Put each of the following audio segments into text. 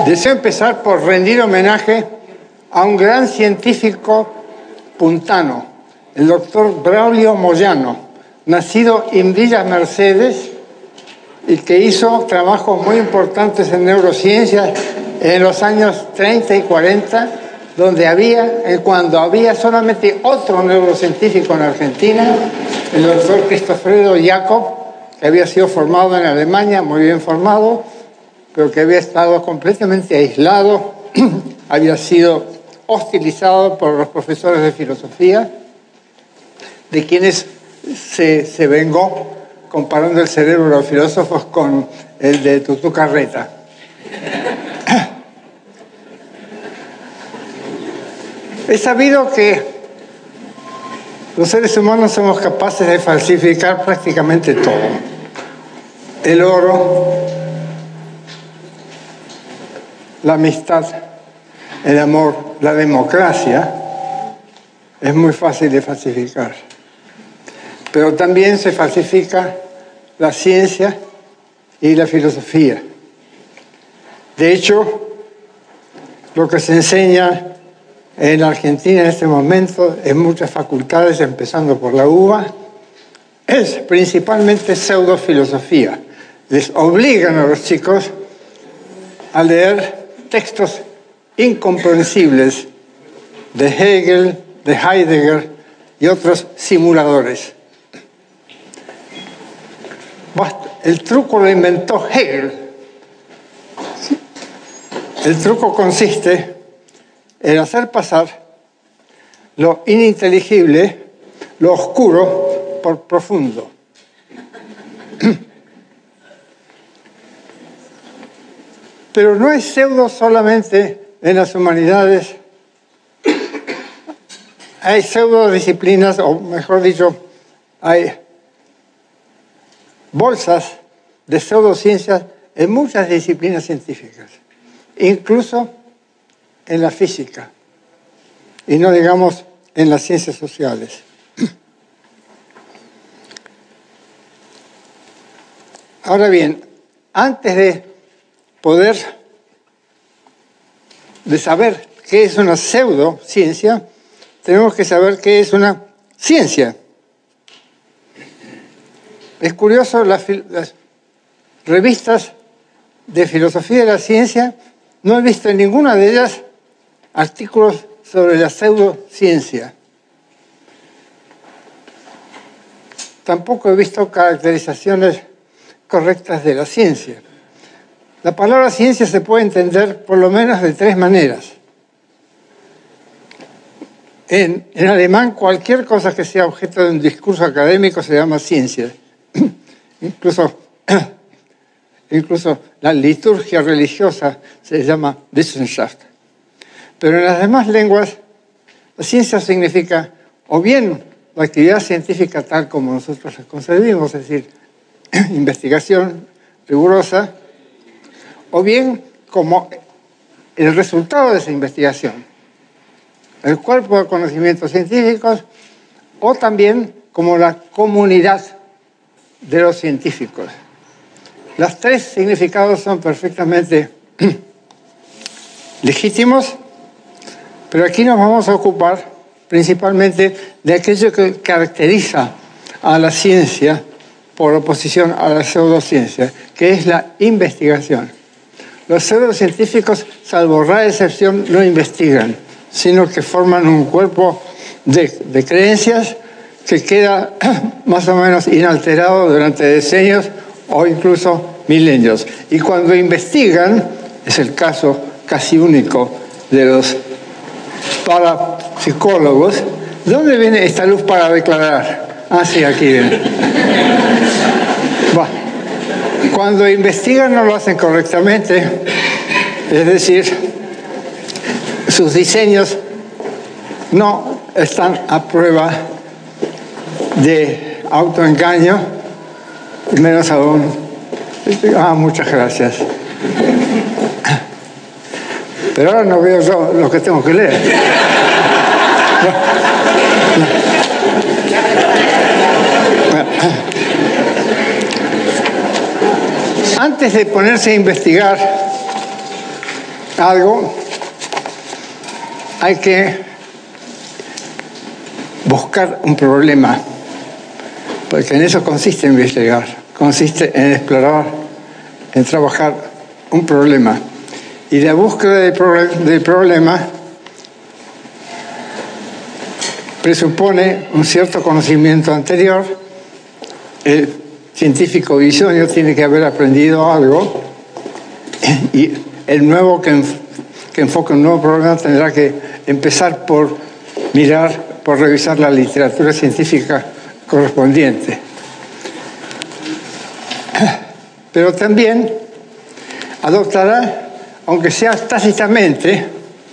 Deseo empezar por rendir homenaje a un gran científico puntano, el doctor Braulio Moyano, nacido en Villa Mercedes y que hizo trabajos muy importantes en neurociencias en los años 30 y 40, cuando había solamente otro neurocientífico en Argentina, el doctor Cristofredo Jacob, que había sido formado en Alemania, muy bien formado, pero que había estado completamente aislado, había sido hostilizado por los profesores de filosofía, de quienes se vengó comparando el cerebro de los filósofos con el de Tutu Carreta. Es sabido que los seres humanos somos capaces de falsificar prácticamente todo. El oro, la amistad, el amor, la democracia, es muy fácil de falsificar. Pero también se falsifica la ciencia y la filosofía. De hecho, lo que se enseña en Argentina en este momento, en muchas facultades, empezando por la UBA, es principalmente pseudofilosofía. Les obligan a los chicos a leer textos incomprensibles de Hegel, de Heidegger y otros simuladores. El truco lo inventó Hegel. El truco consiste en hacer pasar lo ininteligible, lo oscuro, por profundo. Pero no es pseudo solamente en las humanidades. Hay pseudodisciplinas, o mejor dicho, hay bolsas de pseudociencias en muchas disciplinas científicas, incluso en la física, y no digamos en las ciencias sociales. Ahora bien, antes de saber qué es una pseudociencia, tenemos que saber qué es una ciencia. Es curioso, las revistas de filosofía de la ciencia, no he visto en ninguna de ellas artículos sobre la pseudociencia. Tampoco he visto caracterizaciones correctas de la ciencia. La palabra ciencia se puede entender por lo menos de tres maneras. En alemán, cualquier cosa que sea objeto de un discurso académico se llama ciencia. Incluso la liturgia religiosa se llama Wissenschaft. Pero en las demás lenguas, la ciencia significa o bien la actividad científica tal como nosotros la concebimos, es decir, investigación rigurosa, o bien como el resultado de esa investigación, el cuerpo de conocimientos científicos, o también como la comunidad de los científicos. Los tres significados son perfectamente legítimos, pero aquí nos vamos a ocupar principalmente de aquello que caracteriza a la ciencia por oposición a la pseudociencia, que es la investigación. Los pseudocientíficos, salvo rara excepción, no investigan, sino que forman un cuerpo de creencias que queda más o menos inalterado durante decenios o incluso milenios. Y cuando investigan, es el caso casi único de los parapsicólogos. ¿De dónde viene esta luz para declarar? Ah, sí, aquí viene. Cuando investigan no lo hacen correctamente, es decir, sus diseños no están a prueba de autoengaño, y menos aún. Muchas gracias. Pero ahora no veo yo lo que tengo que leer. Antes de ponerse a investigar, algo, hay que buscar un problema, porque en eso consiste investigar, consiste en explorar, en trabajar un problema. Y la búsqueda del problema presupone un cierto conocimiento anterior. El científico bisonio tiene que haber aprendido algo y el nuevo que enfoque un nuevo problema tendrá que empezar por mirar, por revisar la literatura científica correspondiente. Pero también adoptará, aunque sea tácitamente,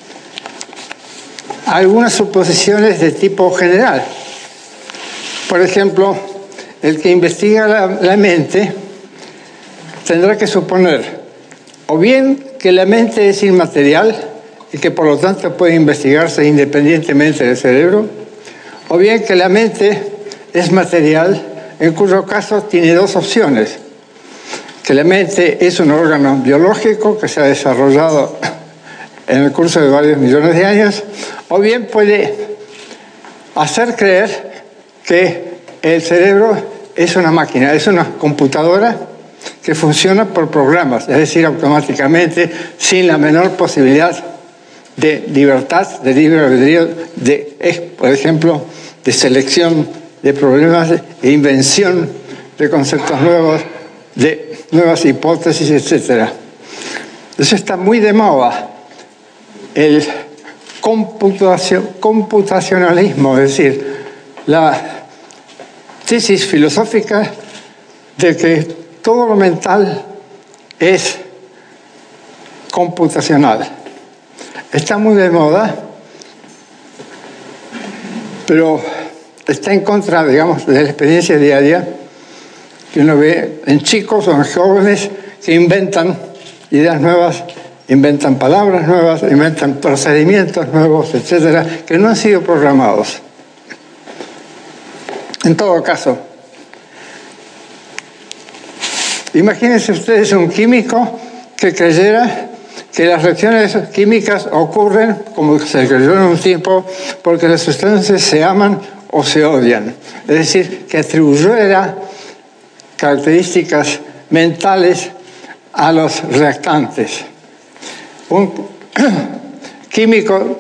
algunas suposiciones de tipo general. Por ejemplo, el que investiga la mente tendrá que suponer o bien que la mente es inmaterial y que por lo tanto puede investigarse independientemente del cerebro, o bien que la mente es material, en cuyo caso tiene dos opciones: que la mente es un órgano biológico que se ha desarrollado en el curso de varios millones de años, o bien puede hacer creer que el cerebro es una máquina, es una computadora que funciona por programas, es decir, automáticamente, sin la menor posibilidad de libertad, de libre albedrío, por ejemplo, de selección de problemas e invención de conceptos nuevos, de nuevas hipótesis, etc. Eso está muy de moda, el computacionalismo, es decir, la tesis filosófica de que todo lo mental es computacional. Está muy de moda, pero está en contra, digamos, de la experiencia diaria que uno ve en chicos o en jóvenes que inventan ideas nuevas, inventan palabras nuevas, inventan procedimientos nuevos, etcétera, que no han sido programados. En todo caso, imagínense ustedes un químico que creyera que las reacciones químicas ocurren, como se creyó en un tiempo, porque las sustancias se aman o se odian. Es decir, que atribuyera características mentales a los reactantes. Un químico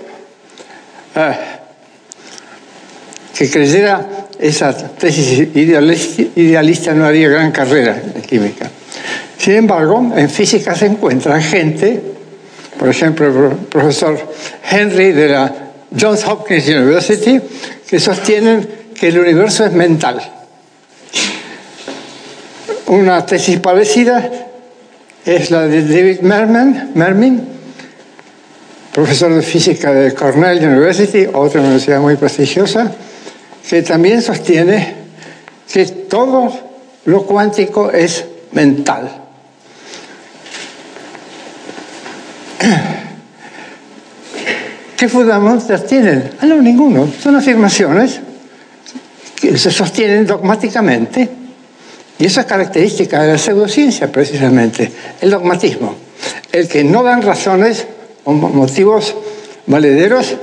que creyera esa tesis idealista no haría gran carrera en química. Sin embargo, en física se encuentra gente, por ejemplo, el profesor Henry de la Johns Hopkins University, que sostienen que el universo es mental. Una tesis parecida es la de David Mermin, profesor de física de Cornell University, otra universidad muy prestigiosa, que también sostiene que todo lo cuántico es mental. ¿Qué fundamentos tienen? No, ninguno. Son afirmaciones que se sostienen dogmáticamente. Y esa es característica de la pseudociencia, precisamente, el dogmatismo. El que no dan razones o motivos valederos,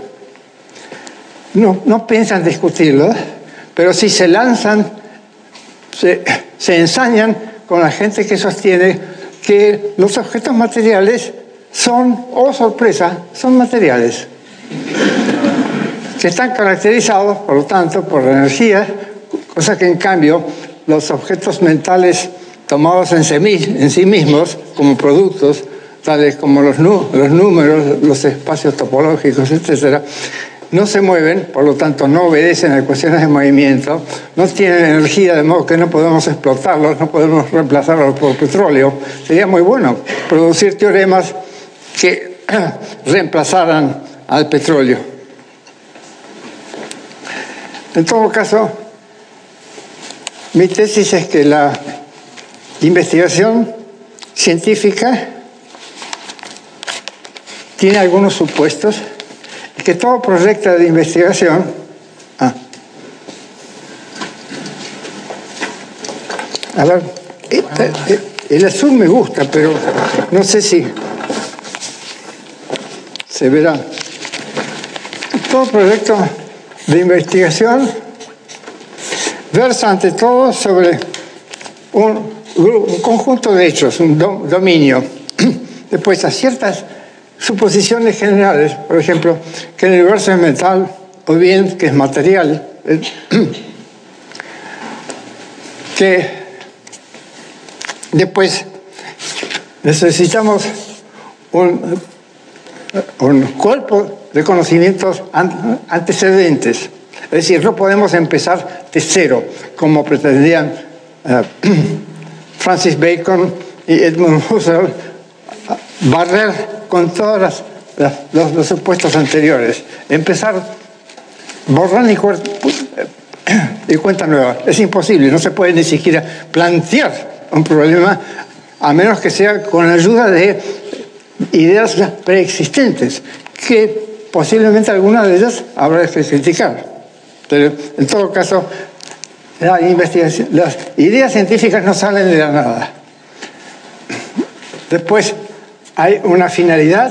no piensan discutirlos, pero si se lanzan, se ensañan con la gente que sostiene que los objetos materiales son, oh sorpresa, son materiales, que están caracterizados, por lo tanto, por la energía, cosa que en cambio los objetos mentales tomados en sí mismos como productos, tales como los números, los espacios topológicos, etc., no se mueven, por lo tanto no obedecen a cuestiones de movimiento, no tienen energía, de modo que no podemos explotarlos, no podemos reemplazarlos por petróleo. Sería muy bueno producir teoremas que reemplazaran al petróleo. En todo caso, mi tesis es que la investigación científica tiene algunos supuestos y que todo proyecto de investigación a ver, el azul me gusta, pero no sé si se verá. Todo proyecto de investigación versa ante todo sobre un conjunto de hechos, un dominio. Después a ciertas suposiciones generales, por ejemplo, que el universo es mental o bien que es material, que después necesitamos un cuerpo de conocimientos antecedentes. Es decir, no podemos empezar de cero, como pretendían Francis Bacon y Edmund Husserl, barrer con todos los supuestos anteriores. Empezar borrón y cuenta nueva. Es imposible, no se puede ni siquiera plantear un problema a menos que sea con ayuda de ideas preexistentes, que posiblemente algunas de ellas habrá que criticar. Pero en todo caso, las ideas científicas no salen de la nada. Después hay una finalidad.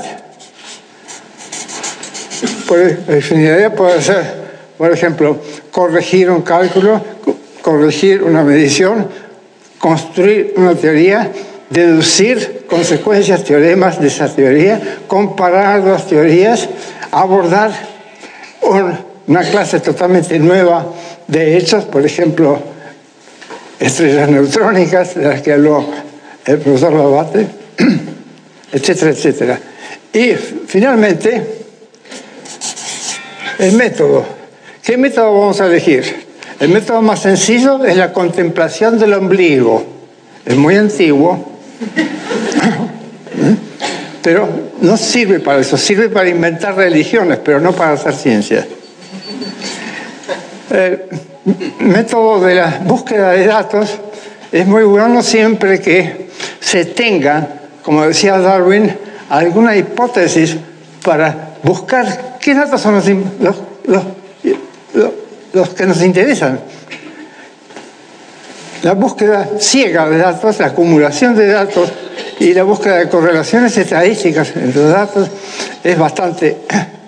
La finalidad puede ser, por ejemplo, corregir un cálculo, corregir una medición, construir una teoría, deducir consecuencias, teoremas de esa teoría, comparar dos teorías, abordar una clase totalmente nueva de hechos, por ejemplo, estrellas neutrónicas, de las que habló el profesor Labate, etcétera, etcétera. Y finalmente, el método. ¿Qué método vamos a elegir? El método más sencillo es la contemplación del ombligo. Es muy antiguo, pero no sirve para eso. Sirve para inventar religiones, pero no para hacer ciencia. El método de la búsqueda de datos es muy bueno siempre que se tenga, como decía Darwin, alguna hipótesis para buscar qué datos son los que nos interesan. La búsqueda ciega de datos, la acumulación de datos y la búsqueda de correlaciones estadísticas entre los datos es bastante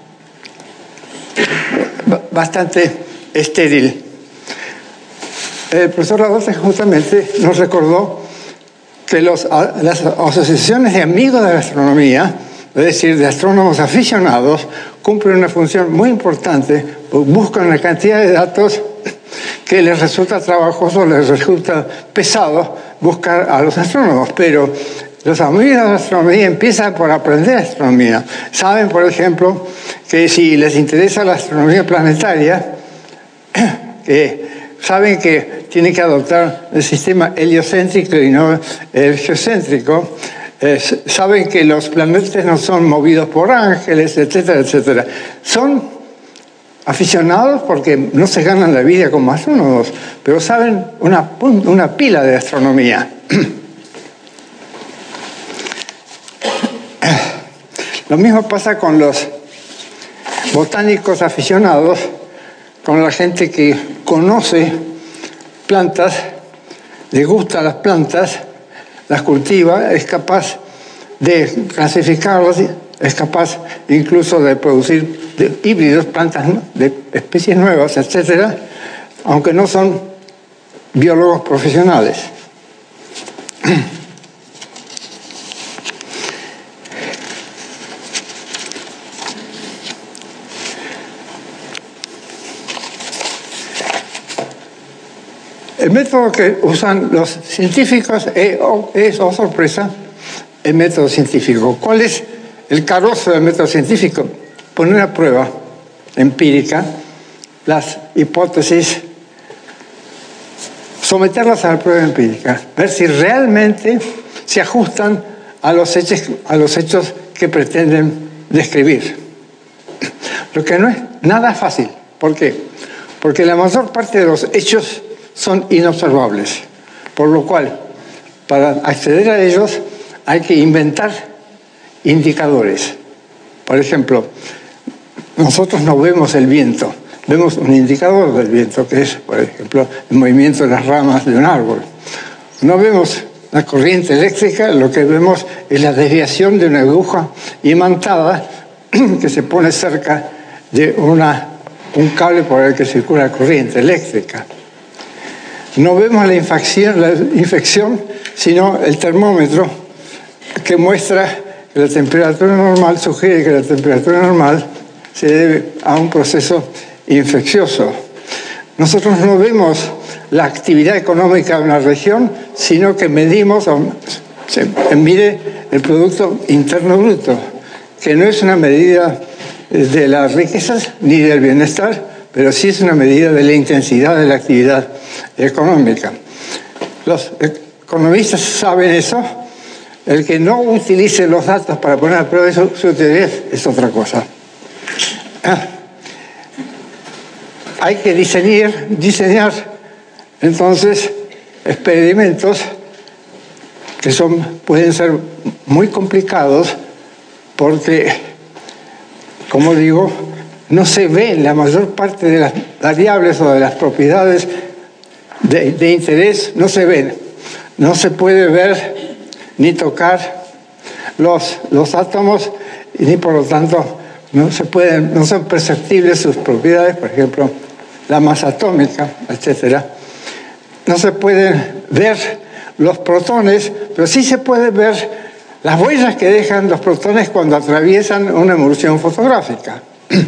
estéril. El profesor Labate justamente nos recordó que las asociaciones de amigos de la astronomía, es decir, de astrónomos aficionados, cumplen una función muy importante, buscan una cantidad de datos que les resulta trabajoso, les resulta pesado buscar a los astrónomos, pero los amigos de la astronomía empiezan por aprender astronomía. Saben, por ejemplo, que si les interesa la astronomía planetaria, saben que tienen que adoptar el sistema heliocéntrico y no el geocéntrico. Saben que los planetas no son movidos por ángeles, etcétera, etcétera. Son aficionados porque no se ganan la vida como astrónomos, pero saben una pila de astronomía. Lo mismo pasa con los botánicos aficionados, con la gente que conoce plantas, le gustan las plantas, las cultiva, es capaz de clasificarlas, es capaz incluso de producir híbridos, plantas de especies nuevas, etcétera, aunque no son biólogos profesionales. El método que usan los científicos es, oh sorpresa, el método científico. ¿Cuál es el carozo del método científico? Poner a prueba empírica las hipótesis, someterlas a la prueba empírica, ver si realmente se ajustan a los hechos que pretenden describir. Lo que no es nada fácil. ¿Por qué? Porque la mayor parte de los hechos son inobservables, por lo cual, para acceder a ellos hay que inventar indicadores. Por ejemplo, nosotros no vemos el viento, vemos un indicador del viento, que es, por ejemplo, el movimiento de las ramas de un árbol. No vemos la corriente eléctrica, lo que vemos es la desviación de una aguja imantada que se pone cerca de un cable por el que circula la corriente eléctrica. No vemos la infección, sino el termómetro que muestra que la temperatura normal, sugiere que la temperatura normal se debe a un proceso infeccioso. Nosotros no vemos la actividad económica de una región, sino que medimos, se mide el Producto Interno Bruto, que no es una medida de las riquezas ni del bienestar, pero sí es una medida de la intensidad de la actividad económica. Los economistas saben eso. El que no utilice los datos para poner a prueba su teoría es otra cosa. Hay que diseñar entonces experimentos que pueden ser muy complicados porque, como digo, no se ven la mayor parte de las variables o de las propiedades de interés, no se ven. No se puede ver ni tocar los átomos, ni por lo tanto no son perceptibles sus propiedades, por ejemplo, la masa atómica, etc. No se pueden ver los protones, pero sí se puede ver las huellas que dejan los protones cuando atraviesan una emulsión fotográfica.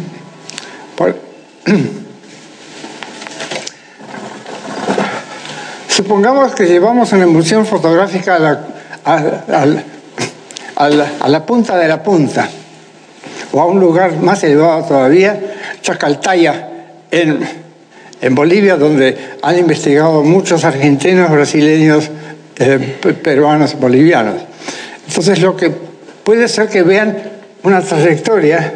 Supongamos que llevamos una emulsión fotográfica a la punta de la punta, o a un lugar más elevado todavía, Chacaltaya, en Bolivia, donde han investigado muchos argentinos, brasileños, peruanos, bolivianos. Entonces lo que puede ser que vean una trayectoria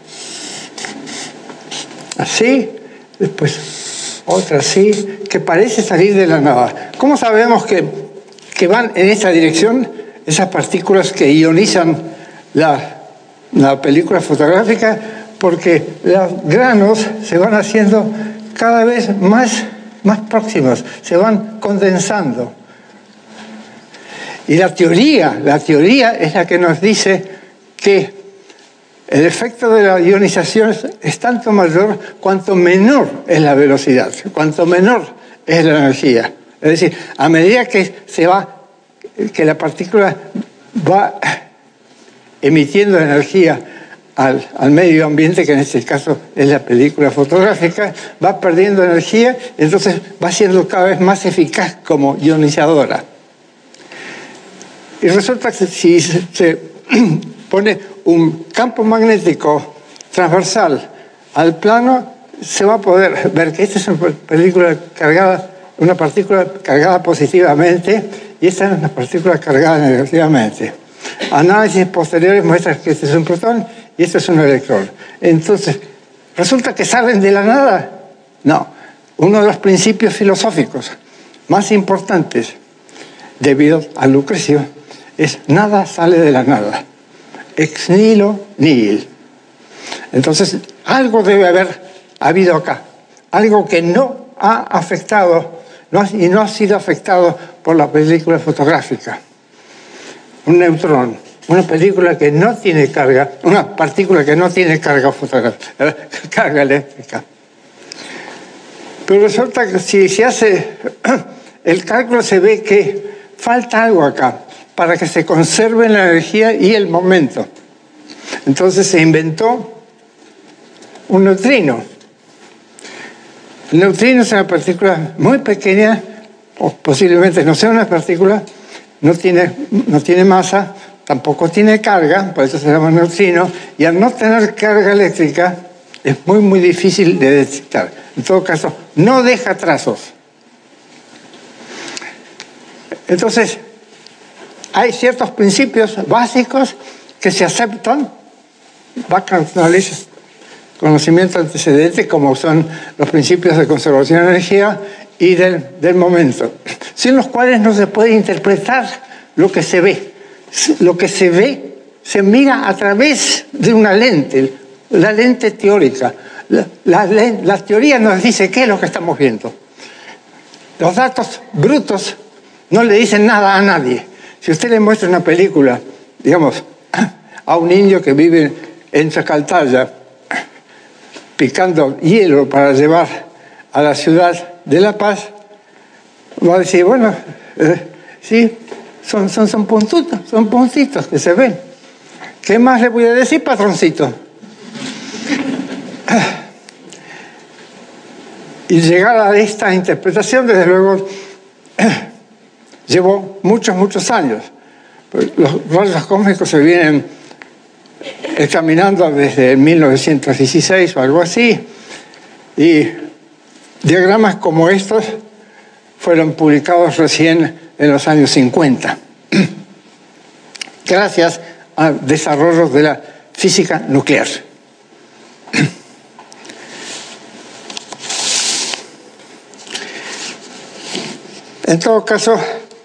así, después otra así, que parece salir de la nada. ¿Cómo sabemos que van en esta dirección esas partículas que ionizan la película fotográfica? Porque los granos se van haciendo cada vez más próximos, se van condensando. Y la teoría es la que nos dice que el efecto de la ionización es tanto mayor cuanto menor es la velocidad, cuanto menor es la energía. Es decir, a medida que la partícula va emitiendo energía al medio ambiente, que en este caso es la película fotográfica, va perdiendo energía, entonces va siendo cada vez más eficaz como ionizadora. Y resulta que si se pone un campo magnético transversal al plano, se va a poder ver que esta es una partícula cargada positivamente y esta es una partícula cargada negativamente. Análisis posteriores muestran que este es un protón y este es un electrón. Entonces, ¿resulta que salen de la nada? No. Uno de los principios filosóficos más importantes, debido a Lucrecio, es nada sale de la nada. Ex nihilo nihil. Entonces, algo debe haber habido acá. Algo que no ha afectado y no ha sido afectado por la película fotográfica. Un neutrón, una película que no tiene carga, una partícula que no tiene carga fotográfica, carga eléctrica. Pero resulta que si se hace el cálculo, se ve que falta algo acá para que se conserve la energía y el momento. Entonces se inventó un neutrino. El neutrino es una partícula muy pequeña, o posiblemente no sea una partícula, no tiene masa, tampoco tiene carga, por eso se llama neutrino, y al no tener carga eléctrica es muy difícil de detectar. En todo caso, no deja trazos. Entonces, hay ciertos principios básicos que se aceptan, conocimiento antecedente, como son los principios de conservación de energía y del momento, sin los cuales no se puede interpretar lo que se ve. Lo que se ve se mira a través de una lente, la lente teórica. La teoría nos dice qué es lo que estamos viendo. Los datos brutos no le dicen nada a nadie. Si usted le muestra una película, digamos, a un indio que vive en Chacaltaya, picando hielo para llevar a la ciudad de La Paz, va a decir, bueno, sí, son puntitos que se ven. ¿Qué más le voy a decir, patroncito? Y llegar a esta interpretación, desde luego, llevó muchos años. Los rayos cósmicos se vienen examinando desde 1916 o algo así, y diagramas como estos fueron publicados recién en los años 50, gracias al desarrollo de la física nuclear. En todo caso,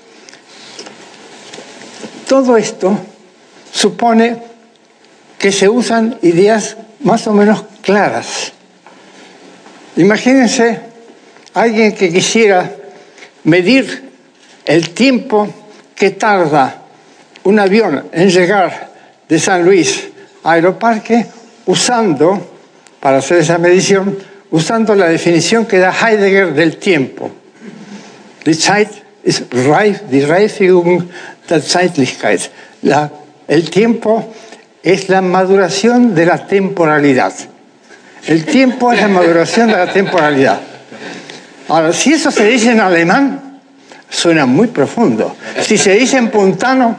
todo esto supone que se usan ideas más o menos claras. Imagínense alguien que quisiera medir el tiempo que tarda un avión en llegar de San Luis a Aeroparque para hacer esa medición, usando la definición que da Heidegger del tiempo. Die Zeit ist die Reifigung der Zeitlichkeit. El tiempo es la maduración de la temporalidad. El tiempo es la maduración de la temporalidad. Ahora, si eso se dice en alemán, suena muy profundo. Si se dice en puntano...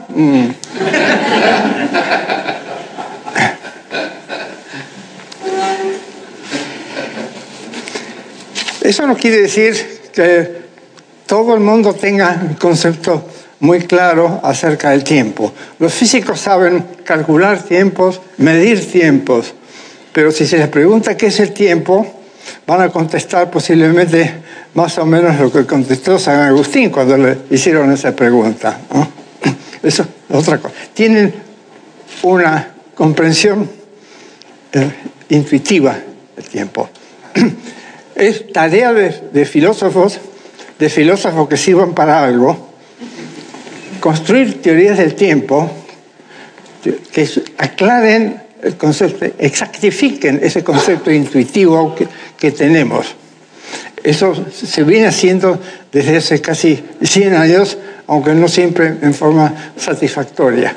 Eso no quiere decir que todo el mundo tenga un concepto muy claro acerca del tiempo. Los físicos saben calcular tiempos, medir tiempos, pero si se les pregunta qué es el tiempo, van a contestar posiblemente más o menos lo que contestó San Agustín cuando le hicieron esa pregunta, ¿no? Eso es otra cosa. Tienen una comprensión intuitiva del tiempo. Es tarea de filósofos que sirvan para algo, construir teorías del tiempo que aclaren el concepto, exactifiquen ese concepto intuitivo que tenemos. Eso se viene haciendo desde hace casi 100 años, aunque no siempre en forma satisfactoria.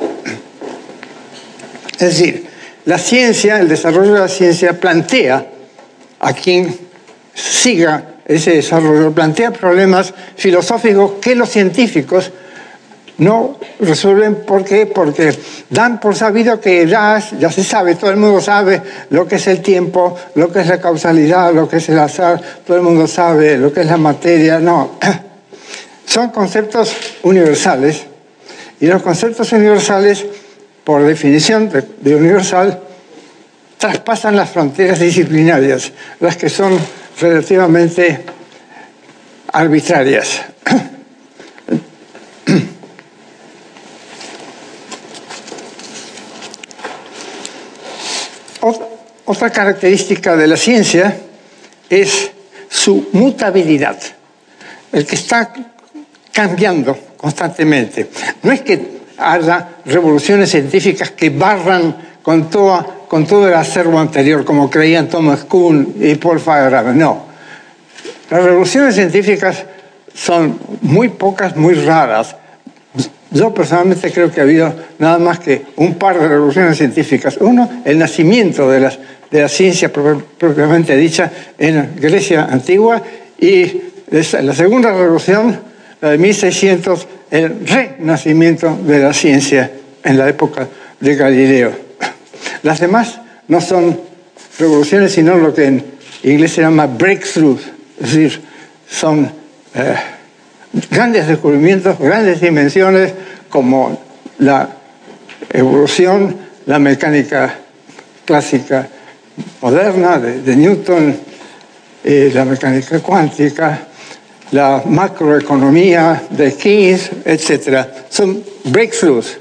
Es decir, la ciencia, el desarrollo de la ciencia plantea a quien siga ese desarrollo, plantea problemas filosóficos que los científicos no resuelven. ¿Por qué? Porque dan por sabido que ya se sabe, todo el mundo sabe lo que es el tiempo, lo que es la causalidad, lo que es el azar, todo el mundo sabe lo que es la materia. No, son conceptos universales, y los conceptos universales, por definición de universal, traspasan las fronteras disciplinarias, las que son relativamente arbitrarias. Otra característica de la ciencia es su mutabilidad, el que está cambiando constantemente. No es que haya revoluciones científicas que barran con todo el acervo anterior, como creían Thomas Kuhn y Paul Feyerabend. No. Las revoluciones científicas son muy pocas, muy raras. Yo personalmente creo que ha habido nada más que un par de revoluciones científicas. Uno, el nacimiento de la ciencia propiamente dicha en Grecia antigua, y la segunda revolución, la de 1600, el renacimiento de la ciencia en la época de Galileo. Las demás no son revoluciones, sino lo que en inglés se llama breakthroughs, es decir, son grandes descubrimientos, grandes dimensiones, como la evolución, la mecánica clásica moderna de Newton, la mecánica cuántica, la macroeconomía de Keynes, etc. Son breakthroughs.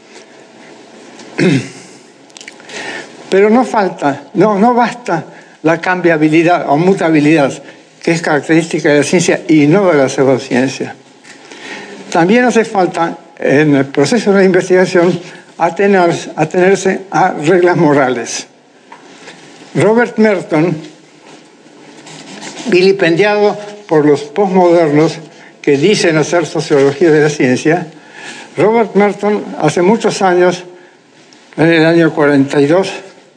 Pero no basta la cambiabilidad o mutabilidad, que es característica de la ciencia y no de la pseudociencia. También hace falta, en el proceso de investigación, atenerse a reglas morales. Robert Merton, vilipendiado por los posmodernos que dicen hacer sociología de la ciencia, Robert Merton hace muchos años, en el año 42,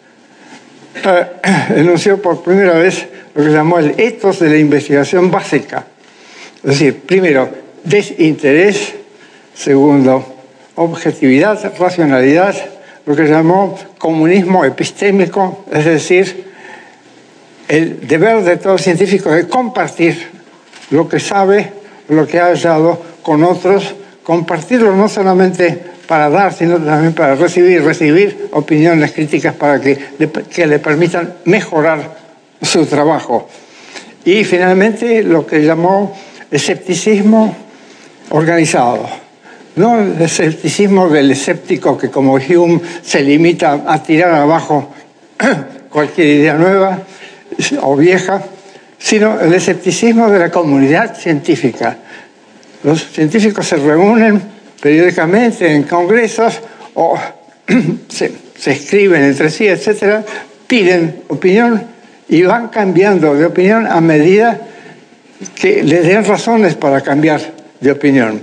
enunció por primera vez lo que llamó el ethos de la investigación básica. Es decir, primero, desinterés; segundo, objetividad, racionalidad; lo que llamó comunismo epistémico, es decir, el deber de todo científico de compartir lo que sabe, lo que ha hallado con otros, compartirlo no solamente para dar, sino también para recibir opiniones críticas para que le permitan mejorar su trabajo. Y finalmente lo que llamó escepticismo organizado. No el escepticismo del escéptico que, como Hume, se limita a tirar abajo cualquier idea nueva o vieja, sino el escepticismo de la comunidad científica. Los científicos se reúnen periódicamente en congresos o se escriben entre sí, etcétera, piden opinión y van cambiando de opinión a medida que les den razones para cambiar de opinión.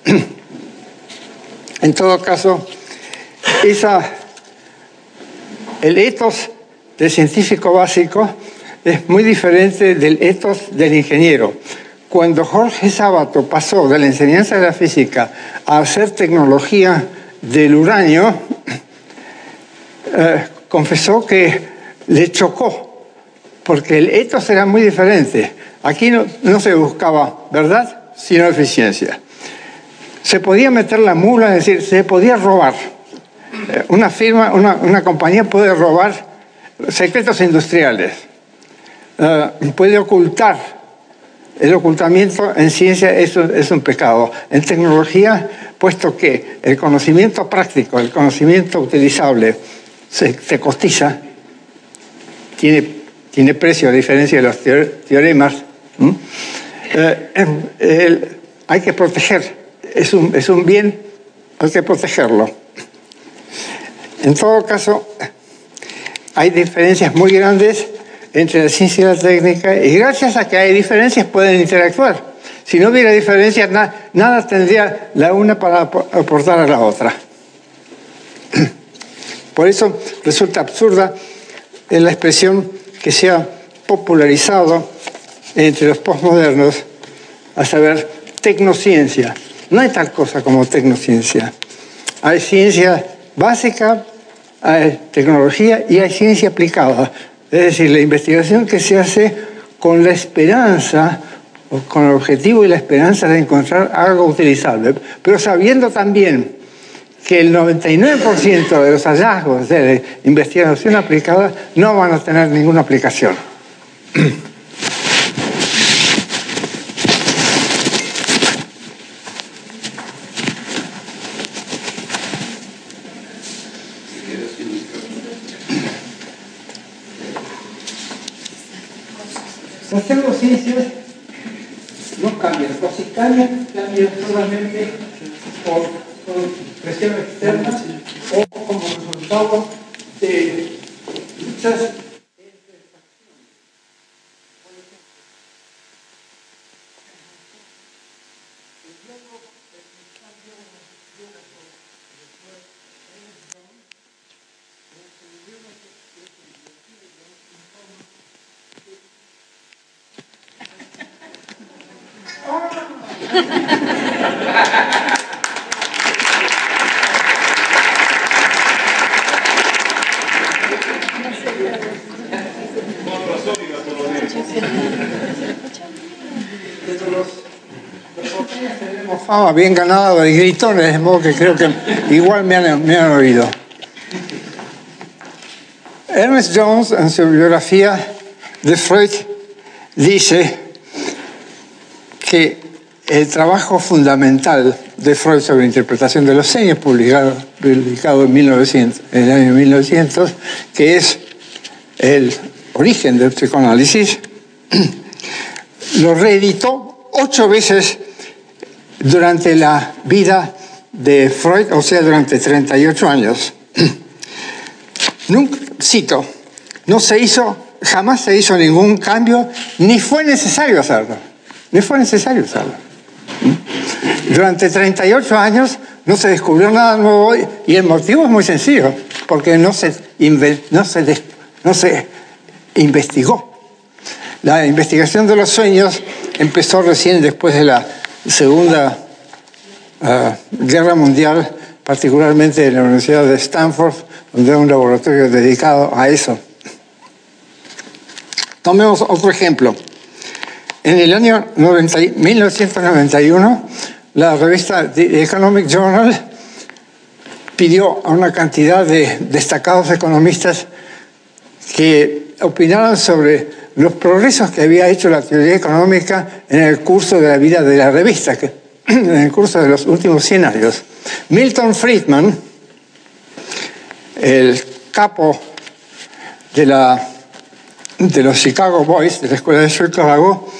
En todo caso, el ethos del científico básico es muy diferente del ethos del ingeniero. Cuando Jorge Sábato pasó de la enseñanza de la física a hacer tecnología del uranio, confesó que le chocó, porque el ethos era muy diferente. Aquí no se buscaba verdad, sino eficiencia. Se podía meter la mula, es decir, se podía robar. Una compañía puede robar secretos industriales, puede ocultar. El ocultamiento en ciencia es un pecado. En tecnología, puesto que el conocimiento práctico, el conocimiento utilizable, se cotiza, tiene precio, a diferencia de los teoremas, hay que proteger. Es un bien, hay que protegerlo. En todo caso, hay diferencias muy grandes entre la ciencia y la técnica, y gracias a que hay diferencias pueden interactuar. Si no hubiera diferencias, nada tendría la una para aportar a la otra. Por eso resulta absurda la expresión que se ha popularizado entre los posmodernos, a saber, tecnociencia. No hay tal cosa como tecnociencia. Hay ciencia básica, hay tecnología y hay ciencia aplicada. Es decir, la investigación que se hace con la esperanza, o con el objetivo y la esperanza de encontrar algo utilizable, pero sabiendo también que el 99% de los hallazgos de la investigación aplicada no van a tener ninguna aplicación. Las pseudociencias no cambian, o si cambian solamente por presión externa o como resultado de luchas entre facciones. Por ejemplo, el diálogo del cambio de las después tenemos fama bien ganada de gritones, de modo que creo que igual me han oído. Ernest Jones, en su biografía de Freud, dice que el trabajo fundamental de Freud sobre interpretación de los sueños, publicado en el año 1900, que es el origen del psicoanálisis, lo reeditó 8 veces durante la vida de Freud, o sea, durante 38 años. Nunca, cito, jamás se hizo ningún cambio, ni fue necesario hacerlo. Ni fue necesario hacerlo. Durante 38 años no se descubrió nada nuevo y el motivo es muy sencillo, porque no se investigó. La investigación de los sueños empezó recién después de la Segunda Guerra Mundial, particularmente en la Universidad de Stanford, donde hay un laboratorio dedicado a eso. Tomemos otro ejemplo. En el año 1991, la revista The Economic Journal pidió a una cantidad de destacados economistas que opinaran sobre los progresos que había hecho la teoría económica en el curso de la vida de la revista, en el curso de los últimos 100 años. Milton Friedman, el capo de los Chicago Boys, de la escuela de Chicago,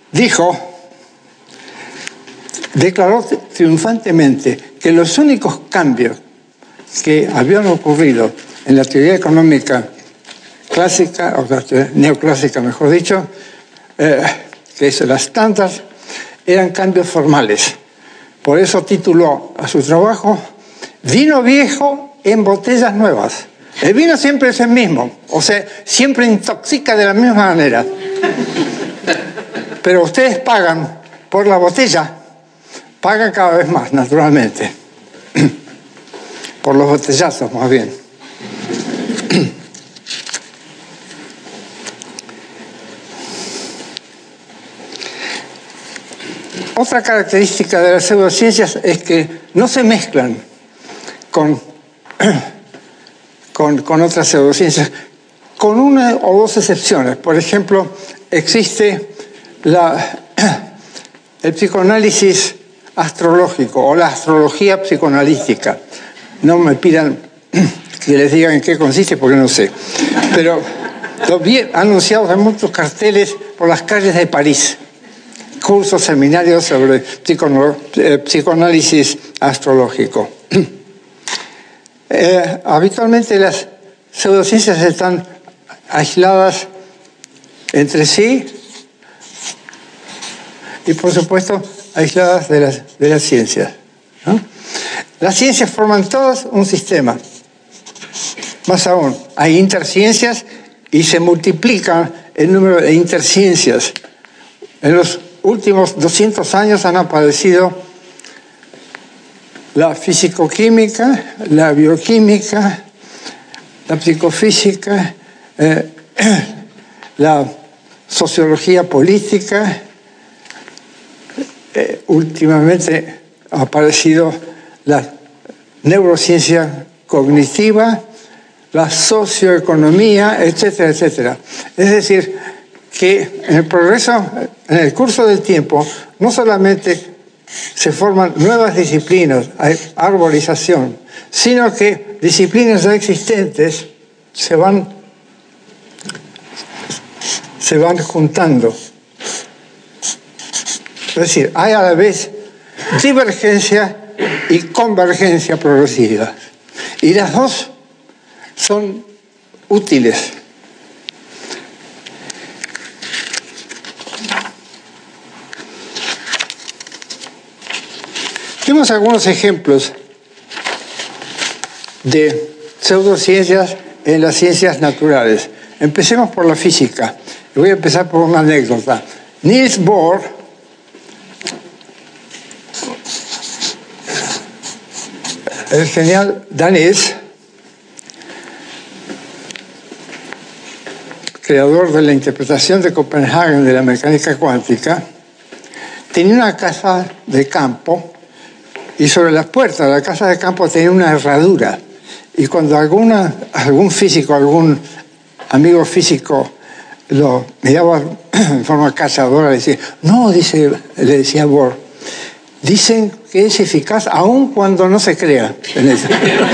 declaró triunfantemente que los únicos cambios que habían ocurrido en la teoría económica clásica, o neoclásica mejor dicho, que es la estándar, eran cambios formales. Por eso tituló a su trabajo Vino viejo en botellas nuevas. El vino siempre es el mismo, o sea, siempre intoxica de la misma manera. Pero ustedes pagan por la botella, pagan cada vez más, naturalmente. Por los botellazos, más bien. Otra característica de las pseudociencias es que no se mezclan con otras pseudociencias, con una o dos excepciones. Por ejemplo, existe el psicoanálisis astrológico o la astrología psicoanalítica. No me pidan que les diga en qué consiste porque no sé. Pero lo vi anunciado en muchos carteles por las calles de París. Cursos, seminarios sobre psicoanálisis astrológico. Habitualmente las pseudociencias están aisladas entre sí y, por supuesto, aisladas de las ciencias, ¿no? Las ciencias forman todas un sistema. Más aún, hay interciencias y se multiplica el número de interciencias. En los últimos 200 años han aparecido la fisicoquímica, la bioquímica, la psicofísica, la sociología política. Últimamente ha aparecido la neurociencia cognitiva, la socioeconomía, etcétera, etcétera. Es decir, que en el progreso, en el curso del tiempo, no solamente se forman nuevas disciplinas, hay arborización, sino que disciplinas ya existentes se van juntando. Es decir, hay a la vez divergencia y convergencia progresiva. Y las dos son útiles. Tenemos algunos ejemplos de pseudociencias en las ciencias naturales. Empecemos por la física. Voy a empezar por una anécdota. Niels Bohr, el genial danés, creador de la interpretación de Copenhague de la mecánica cuántica, tenía una casa de campo y sobre la puerta de la casa de campo tenía una herradura. Y cuando algún físico, algún amigo físico lo miraba en forma cazadora, le decía, no, le decía Bohr, dicen que es eficaz aun cuando no se crea en eso.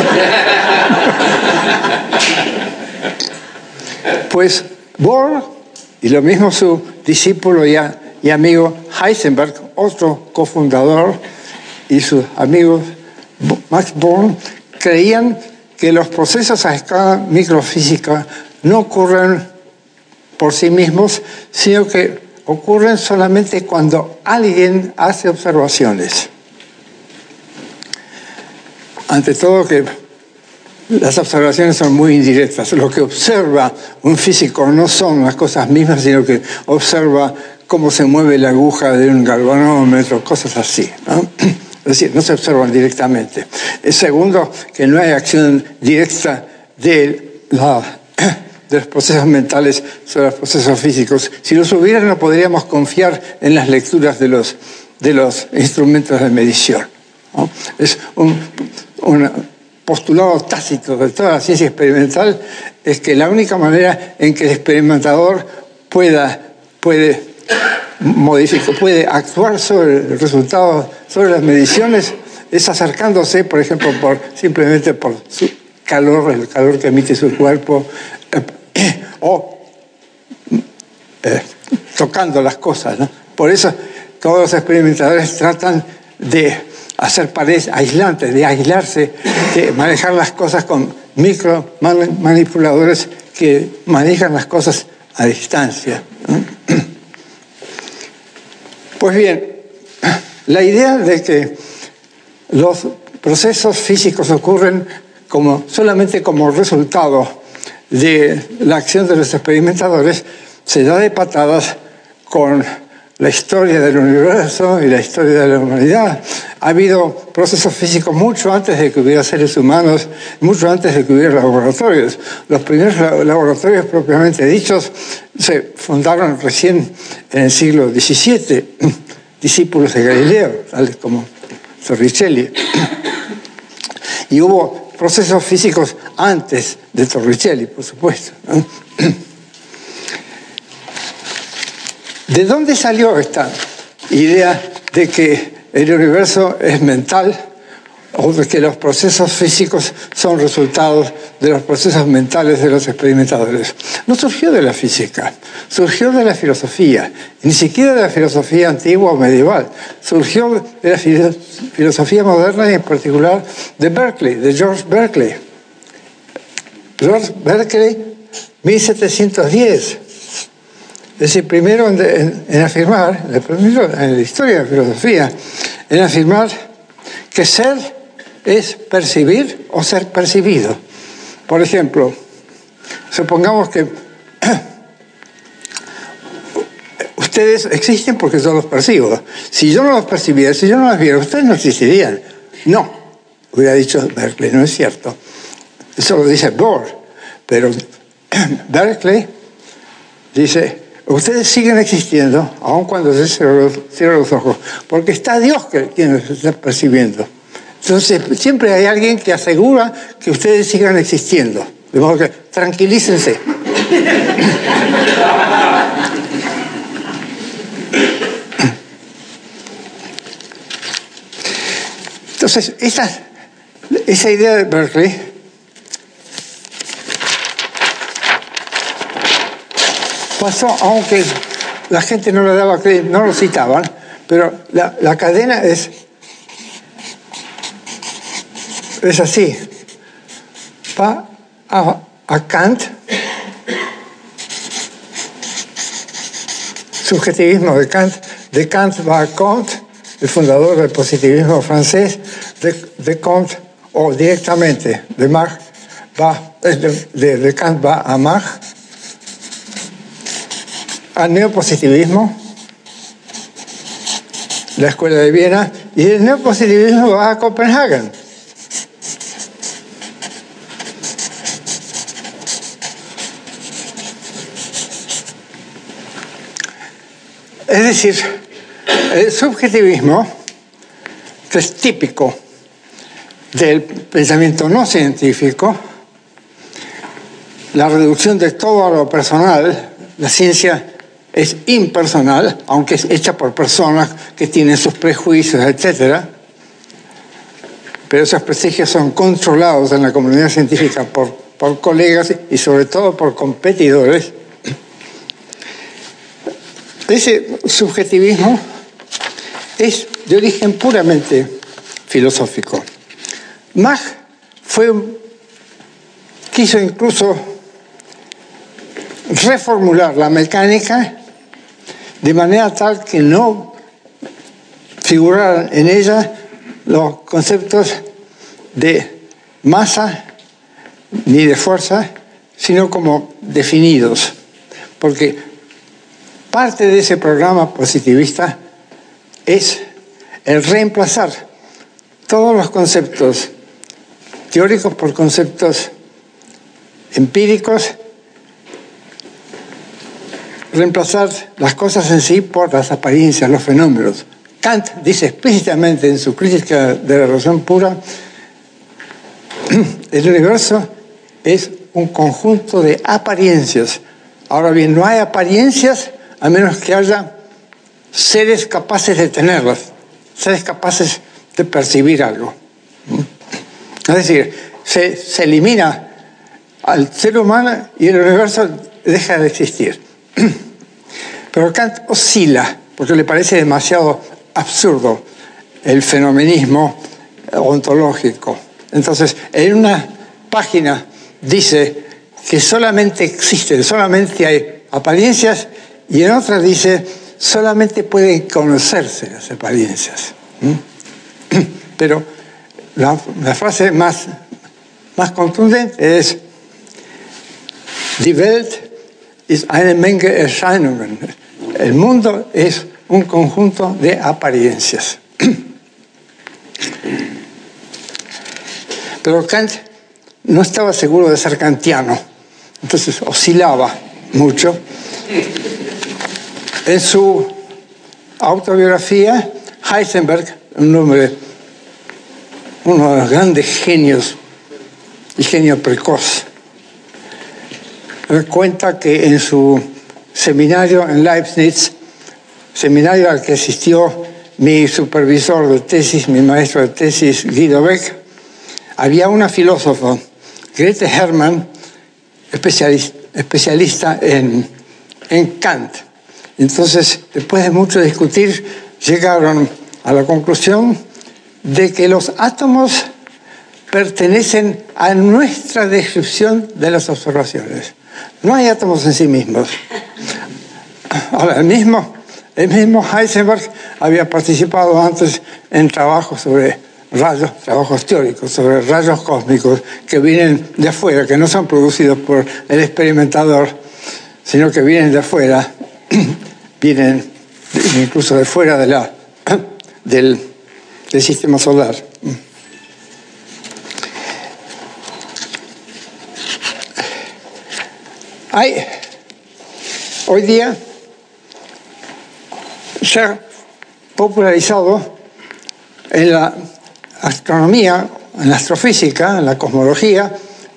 Pues Bohr, y lo mismo su discípulo y amigo Heisenberg, otro cofundador, y sus amigos Max Born creían que los procesos a escala microfísica no ocurren por sí mismos, sino que ocurren solamente cuando alguien hace observaciones. Ante todo, que las observaciones son muy indirectas. Lo que observa un físico no son las cosas mismas, sino que observa cómo se mueve la aguja de un galvanómetro, cosas así, ¿no? Es decir, no se observan directamente. El segundo, que no hay acción directa de los procesos mentales sobre los procesos físicos. Si los hubiera, no podríamos confiar en las lecturas de los instrumentos de medición, ¿no? Es un postulado tácito de toda la ciencia experimental, es que la única manera en que el experimentador puede actuar sobre el resultado, sobre las mediciones, es acercándose, por ejemplo, simplemente por su calor, el calor que emite su cuerpo, o tocando las cosas, ¿no? Por eso todos los experimentadores tratan de hacer paredes aislantes, de aislarse, de manejar las cosas con micromanipuladores que manejan las cosas a distancia, ¿no? Pues bien, la idea de que los procesos físicos ocurren solamente como resultado de la acción de los experimentadores se da de patadas con la historia del universo y la historia de la humanidad. Ha habido procesos físicos mucho antes de que hubiera seres humanos, mucho antes de que hubiera laboratorios. Los primeros laboratorios propiamente dichos se fundaron recién en el siglo XVII, discípulos de Galileo, tales como Torricelli. Y hubo procesos físicos antes de Torricelli, por supuesto, ¿no? ¿De dónde salió esta idea de que el universo es mental o de que los procesos físicos son resultados de los procesos mentales de los experimentadores? No surgió de la física, surgió de la filosofía, ni siquiera de la filosofía antigua o medieval, surgió de la filosofía moderna y en particular de Berkeley, de George Berkeley. George Berkeley, 1710. Es el primero en afirmar, el primero en la historia de la filosofía, en afirmar que ser es percibir o ser percibido. Por ejemplo, supongamos que ustedes existen porque yo los percibo. Si yo no los percibiera, si yo no los viera, ustedes no existirían. No, hubiera dicho Berkeley, no es cierto. Eso lo dice Bohr, pero Berkeley dice: ustedes siguen existiendo, aun cuando se cierran los ojos, porque está Dios quien los está percibiendo. Entonces, siempre hay alguien que asegura que ustedes sigan existiendo. De modo que tranquilícense. Entonces, esa idea de Berkeley pasó, aunque la gente no le daba crédito, no lo citaban, pero la cadena es así. Va a Kant, subjetivismo de Kant va a Comte, el fundador del positivismo francés, de Comte, o directamente de Kant va a Mach, al neopositivismo, la escuela de Viena, y el neopositivismo va a Copenhague. Es decir, el subjetivismo, que es típico del pensamiento no científico, la reducción de todo a lo personal, la ciencia es impersonal, aunque es hecha por personas que tienen sus prejuicios, etc. Pero esos prejuicios son controlados en la comunidad científica por colegas y sobre todo por competidores. Ese subjetivismo es de origen puramente filosófico. Mach quiso incluso reformular la mecánica de manera tal que no figuraran en ella los conceptos de masa ni de fuerza, sino como definidos. Porque parte de ese programa positivista es el reemplazar todos los conceptos teóricos por conceptos empíricos, reemplazar las cosas en sí por las apariencias, los fenómenos. Kant dice explícitamente en su crítica de la razón pura, el universo es un conjunto de apariencias. Ahora bien, no hay apariencias a menos que haya seres capaces de tenerlas, seres capaces de percibir algo. Es decir, se elimina al ser humano y el universo deja de existir. Pero Kant oscila, porque le parece demasiado absurdo el fenomenismo ontológico. Entonces, en una página dice que solamente existen, solamente hay apariencias, y en otra dice solamente pueden conocerse las apariencias. Pero la frase más contundente es: Die Welt ist eine Menge Erscheinungen. El mundo es un conjunto de apariencias. Pero Kant no estaba seguro de ser kantiano, entonces oscilaba mucho. En su autobiografía, Heisenberg, uno de los grandes genios y genio precoz, cuenta que en su seminario en Leibniz, seminario al que asistió mi supervisor de tesis, mi maestro de tesis, Guido Beck, había una filósofa, Grete Hermann, especialista en Kant. Entonces, después de mucho discutir, llegaron a la conclusión de que los átomos pertenecen a nuestra descripción de las observaciones. No hay átomos en sí mismos. Ahora, el mismo Heisenberg había participado antes en trabajos sobre rayos, trabajos teóricos sobre rayos cósmicos que vienen de afuera, que no son producidos por el experimentador, sino que vienen de afuera, vienen incluso de fuera del sistema solar. Hoy día se ha popularizado en la astronomía, en la astrofísica, en la cosmología,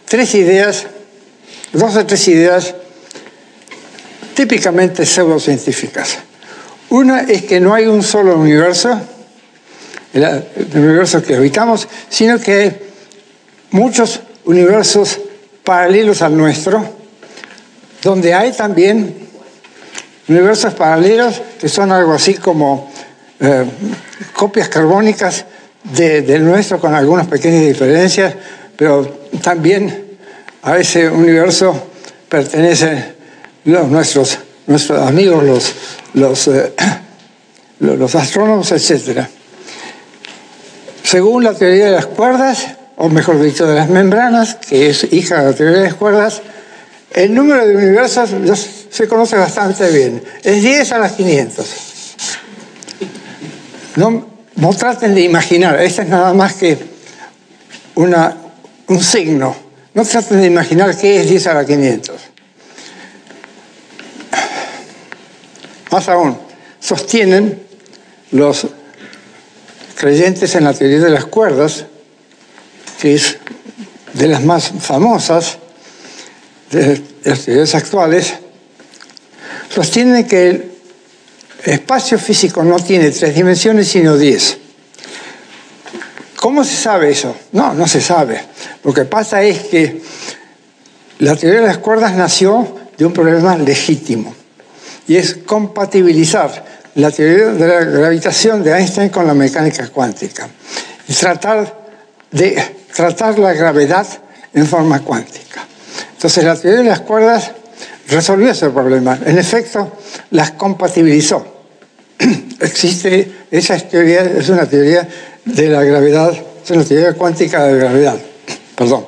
dos o tres ideas típicamente pseudocientíficas. Una es que no hay un solo universo, el universo que habitamos, sino que hay muchos universos paralelos al nuestro, donde hay también universos paralelos que son algo así como copias carbónicas del nuestro, con algunas pequeñas diferencias, pero también a ese universo pertenecen nuestros amigos, los astrónomos, etc. Según la teoría de las cuerdas, o mejor dicho, de las membranas, que es hija de la teoría de las cuerdas, el número de universos se conoce bastante bien. Es 10 a las 500. No traten de imaginar, este es nada más que un signo. No traten de imaginar qué es 10 a la 500. Más aún, sostienen los creyentes en la teoría de las cuerdas, que es de las más famosas de las teorías actuales, sostienen que el espacio físico no tiene 3 dimensiones, sino 10. ¿Cómo se sabe eso? No se sabe. Lo que pasa es que la teoría de las cuerdas nació de un problema legítimo, y es compatibilizar la teoría de la gravitación de Einstein con la mecánica cuántica y tratar de tratar la gravedad en forma cuántica. Entonces la teoría de las cuerdas resolvió ese problema. En efecto, las compatibilizó. Existe, esa teoría es una teoría de la gravedad, es una teoría cuántica de gravedad. Perdón.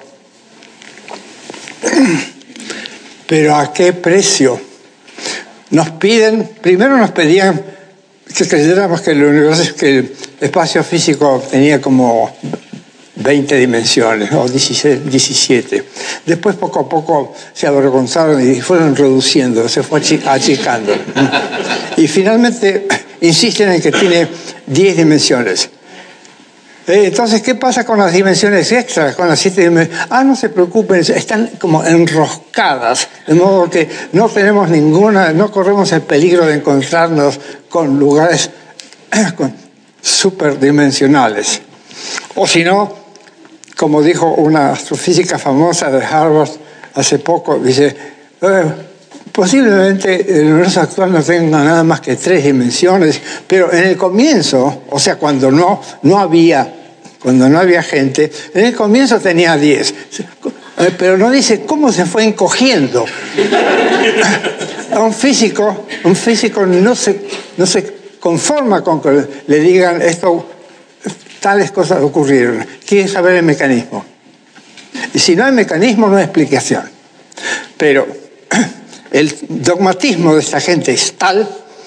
Pero ¿a qué precio? Primero nos pedían que creyéramos que el universo, que el espacio físico tenía como 20 dimensiones, o 17. Después, poco a poco, se avergonzaron y fueron reduciendo, se fue achicando. Y finalmente insisten en que tiene 10 dimensiones. Entonces, ¿qué pasa con las dimensiones extras, con las 7 dimensiones? No se preocupen, están como enroscadas, de modo que no tenemos no corremos el peligro de encontrarnos con lugares superdimensionales. O si no, como dijo una astrofísica famosa de Harvard hace poco, dice, posiblemente el universo actual no tenga nada más que 3 dimensiones, pero en el comienzo, o sea, cuando no había gente, en el comienzo tenía 10. Pero no dice cómo se fue encogiendo. A un físico no se conforma con que le digan tales cosas ocurrieron. Quiere saber el mecanismo. Y si no hay mecanismo, no hay explicación. Pero el dogmatismo de esta gente es tal,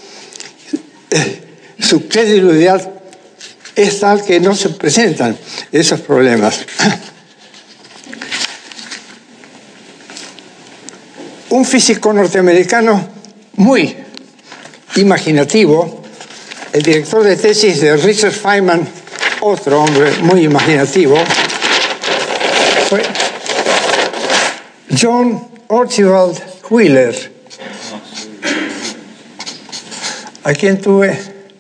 su credibilidad es tal que no se presentan esos problemas. Un físico norteamericano muy imaginativo, el director de tesis de Richard Feynman, otro hombre muy imaginativo, fue John Archibald Wheeler, a quien tuve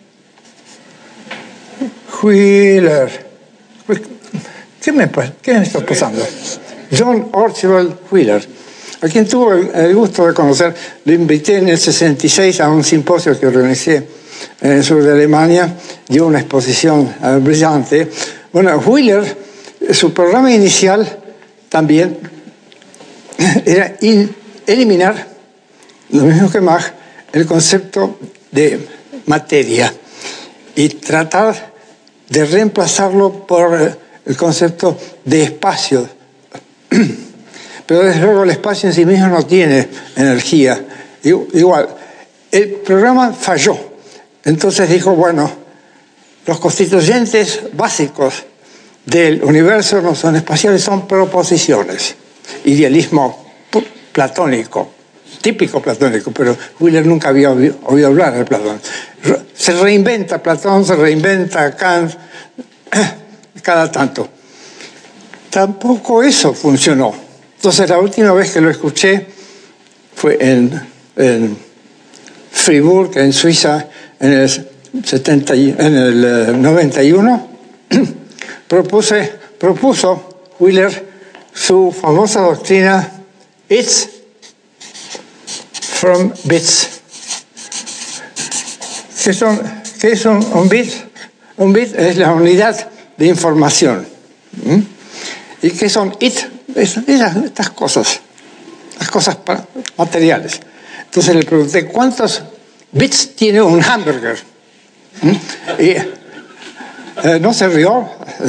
Wheeler. ¿Qué me está pasando? John Archibald Wheeler, a quien tuve el gusto de conocer. Lo invité en el 66 a un simposio que organicé en el sur de Alemania. Dio una exposición brillante. Bueno, Wheeler, su programa inicial también era eliminar, lo mismo que Mach, el concepto de materia y tratar de reemplazarlo por el concepto de espacio. Pero desde luego el espacio en sí mismo no tiene energía. Igual, el programa falló. Entonces dijo, bueno, los constituyentes básicos del universo no son espaciales, son proposiciones. Idealismo platónico, típico platónico, pero Wheeler nunca había oído hablar de Platón. Se reinventa Platón, se reinventa Kant, cada tanto. Tampoco eso funcionó. Entonces la última vez que lo escuché fue en Fribourg, en Suiza, en el 91. Propuso Wheeler su famosa doctrina It's from bits. ¿Qué es un bit? Un bit es la unidad de información. ¿Y qué son estas cosas? Las cosas materiales. Entonces le pregunté, ¿cuántos bits tiene un hamburger? Y no se rió.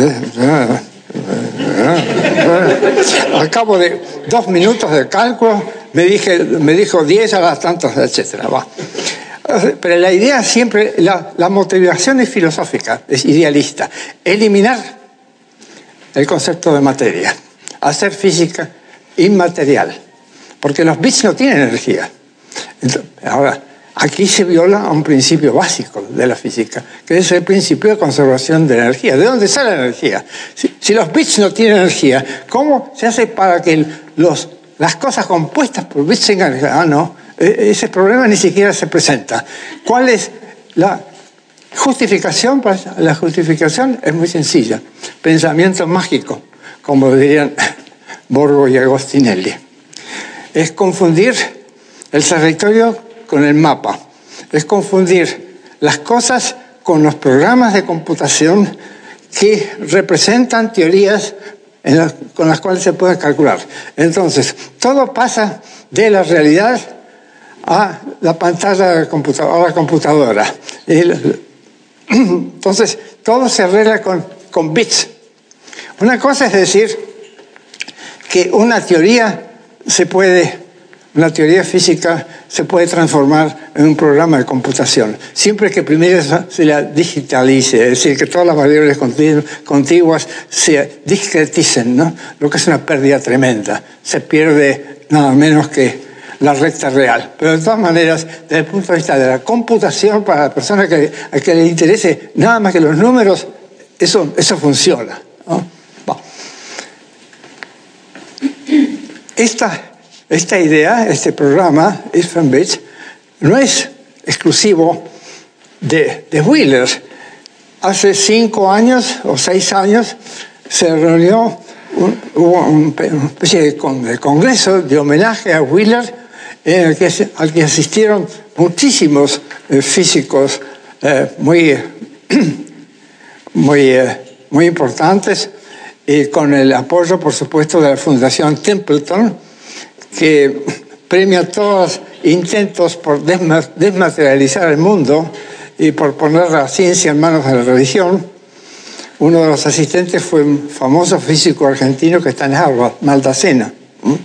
Al cabo de 2 minutos de cálculo me dijo 10 a las tantas, etcétera. Pero la idea siempre, la motivación es filosófica, es idealista. Eliminar el concepto de materia, hacer física inmaterial, porque los bits no tienen energía. Entonces, ahora, aquí se viola un principio básico de la física, que es el principio de conservación de la energía. ¿De dónde sale la energía? Si los bits no tienen energía, ¿cómo se hace para que las cosas compuestas por bits tengan energía? No, ese problema ni siquiera se presenta. ¿Cuál es la justificación? La justificación es muy sencilla. Pensamiento mágico, como dirían Borgo y Agostinelli. Es confundir el territorio con el mapa. Es confundir las cosas con los programas de computación que representan teorías con las cuales se puede calcular. Entonces, todo pasa de la realidad a la pantalla de la computadora. Entonces, todo se arregla con bits. Una cosa es decir que una teoría física se puede transformar en un programa de computación, siempre que primero se la digitalice, es decir, que todas las variables contiguas se discreticen, ¿no? Lo que es una pérdida tremenda. Se pierde nada menos que la recta real. Pero de todas maneras, desde el punto de vista de la computación, para la persona a que le interese nada más que los números, eso funciona, ¿no? Bueno. Esta idea, este programa, IF&Bits, no es exclusivo de Wheeler. Hace 5 años o 6 años se reunió, hubo una especie de congreso de homenaje a Wheeler, al que asistieron muchísimos físicos muy importantes, y con el apoyo, por supuesto, de la Fundación Templeton, que premia todos intentos por desmaterializar el mundo y por poner la ciencia en manos de la religión. Uno de los asistentes fue un famoso físico argentino que está en Harvard, Maldacena.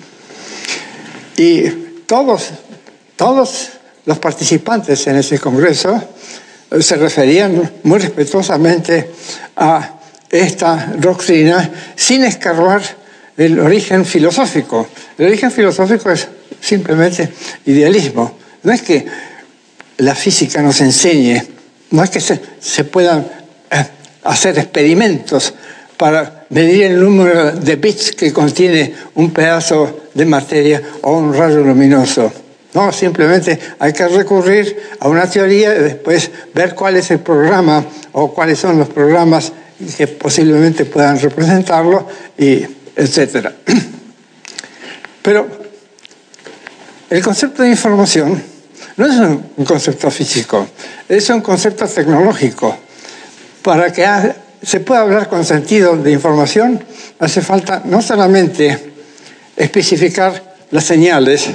Y todos los participantes en ese congreso se referían muy respetuosamente a esta doctrina sin escarbar el origen filosófico. El origen filosófico es simplemente idealismo. No es que la física nos enseñe, no es que se puedan hacer experimentos para medir el número de bits que contiene un pedazo de materia o un rayo luminoso. No, simplemente hay que recurrir a una teoría y después ver cuál es el programa o cuáles son los programas que posiblemente puedan representarlo, y etc. Pero el concepto de información no es un concepto físico, es un concepto tecnológico. Para que se pueda hablar con sentido de información, hace falta no solamente especificar las señales,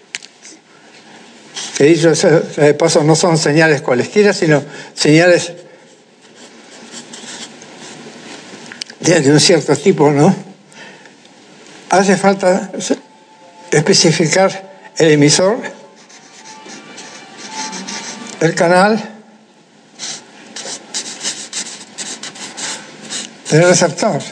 que dicho de paso no son señales cualesquiera, sino señales de un cierto tipo, ¿no? Hace falta especificar el emisor, el canal, el receptor.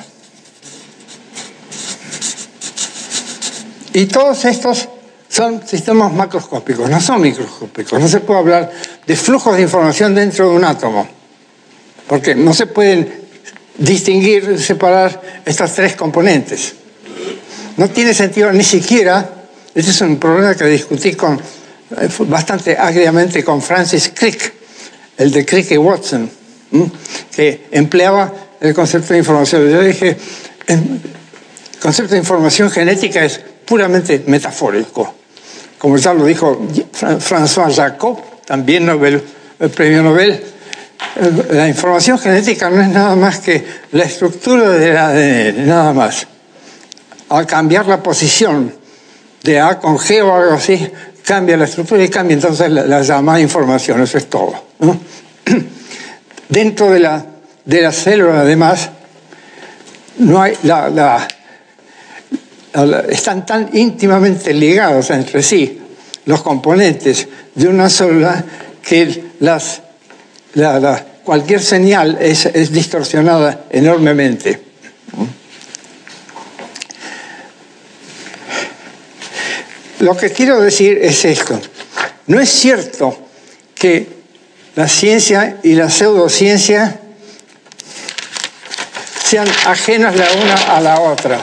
Y todos estos son sistemas macroscópicos, no son microscópicos. No se puede hablar de flujos de información dentro de un átomo, porque no se pueden distinguir, separar estas 3 componentes. No tiene sentido ni siquiera, este es un problema que discutí bastante agriamente con Francis Crick, el de Crick y Watson, que empleaba el concepto de información. Yo dije, el concepto de información genética es puramente metafórico. Como ya lo dijo François Jacob, también premio Nobel, la información genética no es nada más que la estructura del ADN, nada más. Al cambiar la posición de A con G o algo así, cambia la estructura y cambia entonces la llamada información, eso es todo, ¿no? Dentro de la célula, además, no hay están tan íntimamente ligados entre sí los componentes de una célula que cualquier señal es distorsionada enormemente. Lo que quiero decir es esto. No es cierto que la ciencia y la pseudociencia sean ajenas la una a la otra.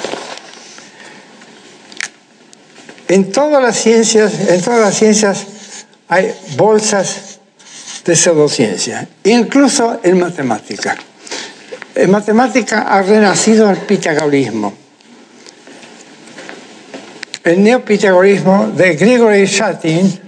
En todas las ciencias hay bolsas de pseudociencia, incluso en matemática. En matemática ha renacido el pitagorismo. El neopitagorismo de Grigory Shatin,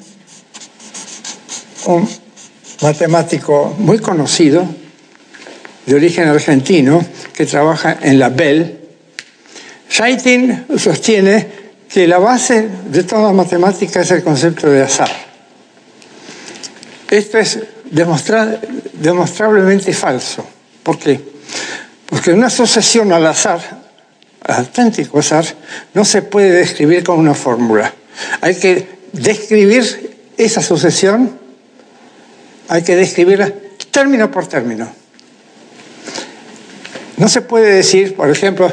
un matemático muy conocido, de origen argentino, que trabaja en la Bell, Scheitin sostiene que la base de toda matemática es el concepto de azar. Esto es demostrablemente falso. ¿Por qué? Porque una sucesión al azar, al auténtico azar, no se puede describir con una fórmula. Hay que describir esa sucesión, hay que describirla término por término. No se puede decir, por ejemplo,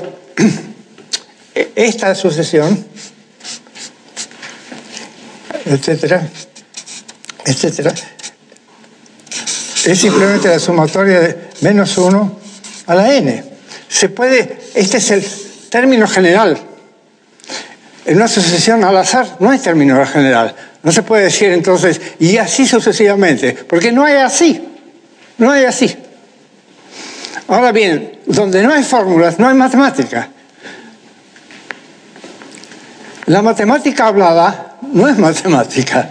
esta sucesión, etcétera, etcétera, es simplemente la sumatoria de menos 1 a la n. Se puede, este es el término general. En una sucesión al azar no hay término general. No se puede decir entonces, y así sucesivamente, porque no hay así. No hay así. Ahora bien, donde no hay fórmulas, no hay matemática. La matemática hablada no es matemática.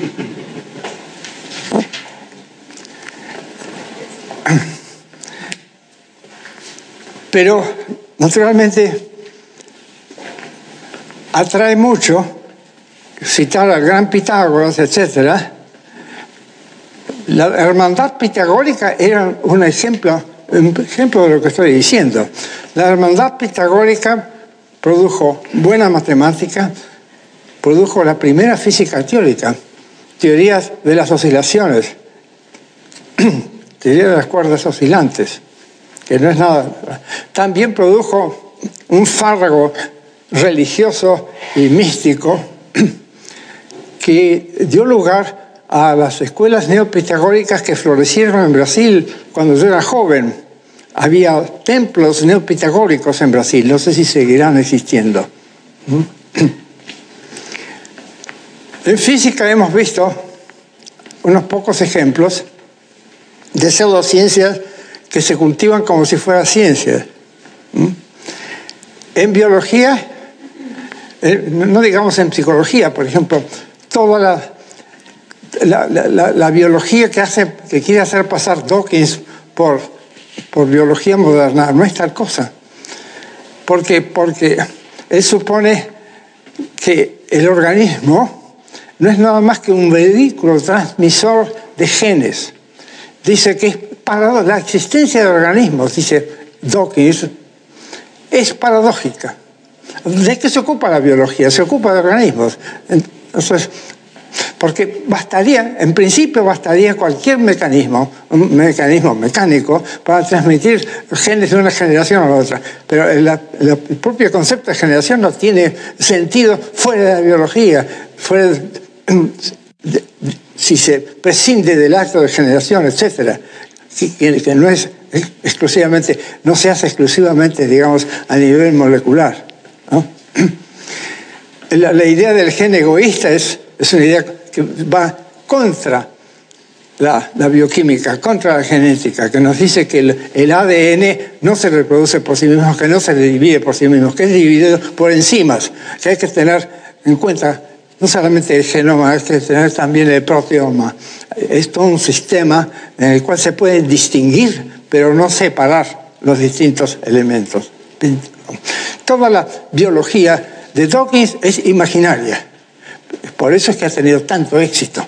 Pero, naturalmente, atrae mucho citar al gran Pitágoras, etc. La hermandad pitagórica era un ejemplo de lo que estoy diciendo. La hermandad pitagórica produjo buena matemática, produjo la primera física teórica, teorías de las oscilaciones, teoría de las cuerdas oscilantes, que no es nada. También produjo un fárrago religioso y místico que dio lugar a las escuelas neopitagóricas que florecieron en Brasil cuando yo era joven. Había templos neopitagóricos en Brasil, no sé si seguirán existiendo. En física hemos visto unos pocos ejemplos de pseudociencias que se cultivan como si fueran ciencias. En biología, no digamos en psicología, por ejemplo, toda la biología que quiere hacer pasar Dawkins por biología moderna no es tal cosa. Porque él supone que el organismo no es nada más que un vehículo transmisor de genes. Dice que es la existencia de organismos, dice Dawkins, es paradójica. ¿De qué se ocupa la biología? Se ocupa de organismos. Entonces, porque en principio bastaría cualquier mecanismo, un mecanismo mecánico, para transmitir genes de una generación a la otra. Pero el propio concepto de generación no tiene sentido fuera de la biología, si se prescinde del acto de generación, etc., que no es exclusivamente, no se hace exclusivamente, digamos, a nivel molecular, ¿no? La idea del gen egoísta es una idea que va contra la bioquímica, contra la genética, que nos dice que el ADN no se reproduce por sí mismo, que no se divide por sí mismo, que es dividido por enzimas, que hay que tener en cuenta no solamente el genoma, hay que tener también el proteoma. Es todo un sistema en el cual se pueden distinguir, pero no separar los distintos elementos. Toda la biología de Dawkins es imaginaria. Por eso es que ha tenido tanto éxito.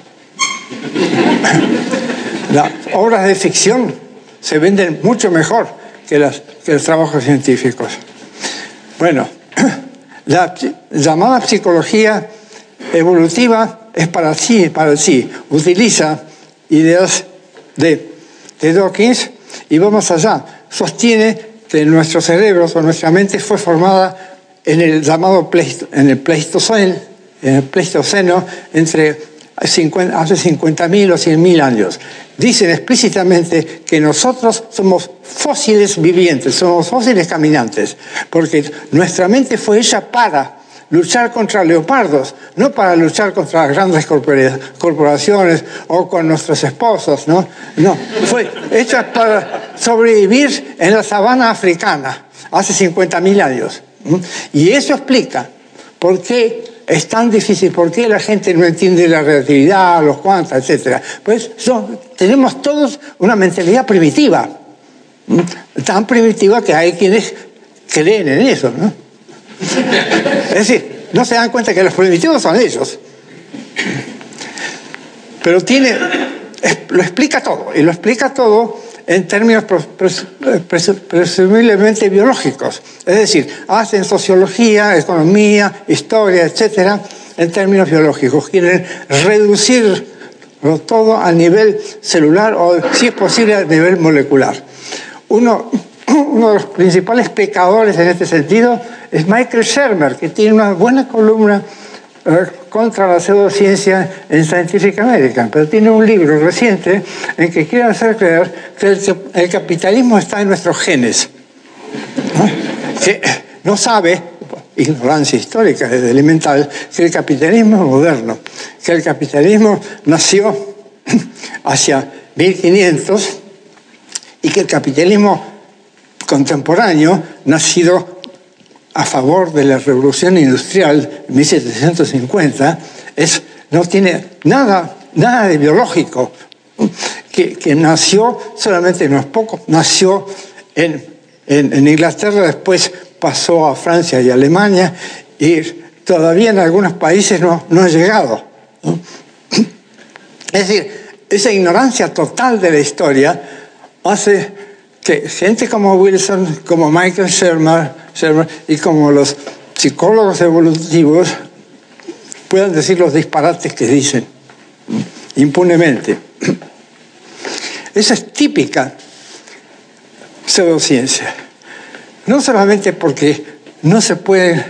Las obras de ficción se venden mucho mejor que los trabajos científicos. Bueno, la llamada psicología evolutiva es para sí. Utiliza ideas de Dawkins y va más allá. Sostiene que nuestro cerebro o nuestra mente fue formada en el llamado Pleistoceno entre hace 50.000 o 100.000 años. Dicen explícitamente que nosotros somos fósiles vivientes, somos fósiles caminantes, porque nuestra mente fue hecha para luchar contra leopardos, no para luchar contra las grandes corporaciones o con nuestros esposos, ¿no? No, fue hecha para sobrevivir en la sabana africana hace 50.000 años. Y eso explica por qué es tan difícil, por qué la gente no entiende la relatividad, los cuantos, etc. Pues tenemos todos una mentalidad primitiva, tan primitiva que hay quienes creen en eso, ¿no? Es decir, no se dan cuenta que los primitivos son ellos. Pero lo explica todo, y lo explica todo en términos presumiblemente biológicos. Es decir, hacen sociología, economía, historia, etcétera, en términos biológicos. Quieren reducirlo todo a nivel celular o, si es posible, a nivel molecular. Uno de los principales pecadores en este sentido es Michael Shermer, que tiene una buena columna contra la pseudociencia en Scientific American, pero tiene un libro reciente en que quiere hacer creer que el capitalismo está en nuestros genes, ¿no? Que no sabe, ignorancia histórica es elemental, que el capitalismo es moderno, que el capitalismo nació hacia 1500 y que el capitalismo contemporáneo, nacido a favor de la revolución industrial en 1750, no tiene nada de biológico, que nació solamente unos pocos, nació en Inglaterra, después pasó a Francia y Alemania, y todavía en algunos países no ha llegado, ¿no? Es decir, esa ignorancia total de la historia hace que gente como Wilson, como Michael Shermer y como los psicólogos evolutivos puedan decir los disparates que dicen impunemente. Esa es típica pseudociencia. No solamente porque no se puede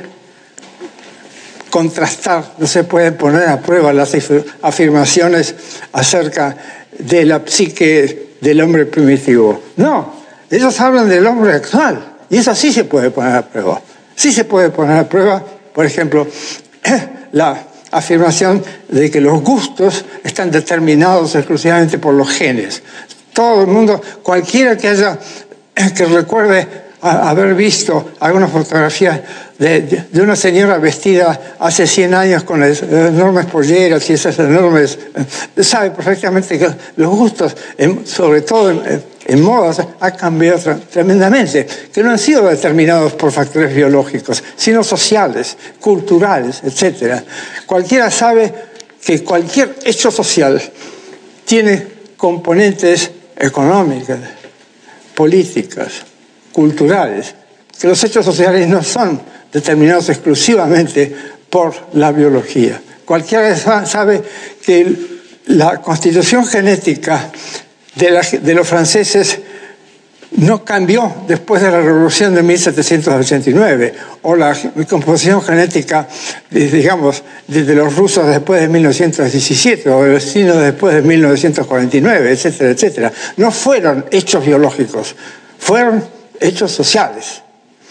contrastar, no se pueden poner a prueba las afirmaciones acerca de la psique del hombre primitivo. No, ellos hablan del hombre actual. Y eso sí se puede poner a prueba. Sí se puede poner a prueba, por ejemplo, la afirmación de que los gustos están determinados exclusivamente por los genes. Todo el mundo, cualquiera que recuerde haber visto alguna fotografía de una señora vestida hace 100 años con enormes polleras y esas enormes, sabe perfectamente que los gustos, sobre todo en modas, han cambiado tremendamente, que no han sido determinados por factores biológicos, sino sociales, culturales, etc. Cualquiera sabe que cualquier hecho social tiene componentes económicas, políticas, culturales, que los hechos sociales no son determinados exclusivamente por la biología. Cualquiera sabe que la constitución genética de los franceses no cambió después de la revolución de 1789, o la composición genética, digamos, de los rusos después de 1917, o de los chinos después de 1949, etcétera, etcétera. No fueron hechos biológicos, fueron hechos sociales.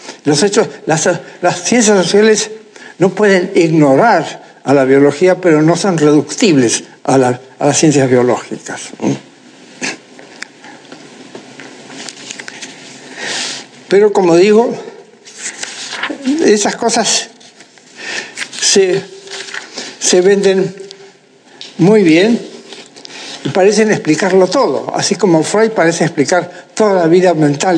Las ciencias sociales no pueden ignorar a la biología, pero no son reductibles a las ciencias biológicas. Pero, como digo, esas cosas se venden muy bien y parecen explicarlo todo, así como Freud parece explicar toda la vida mental,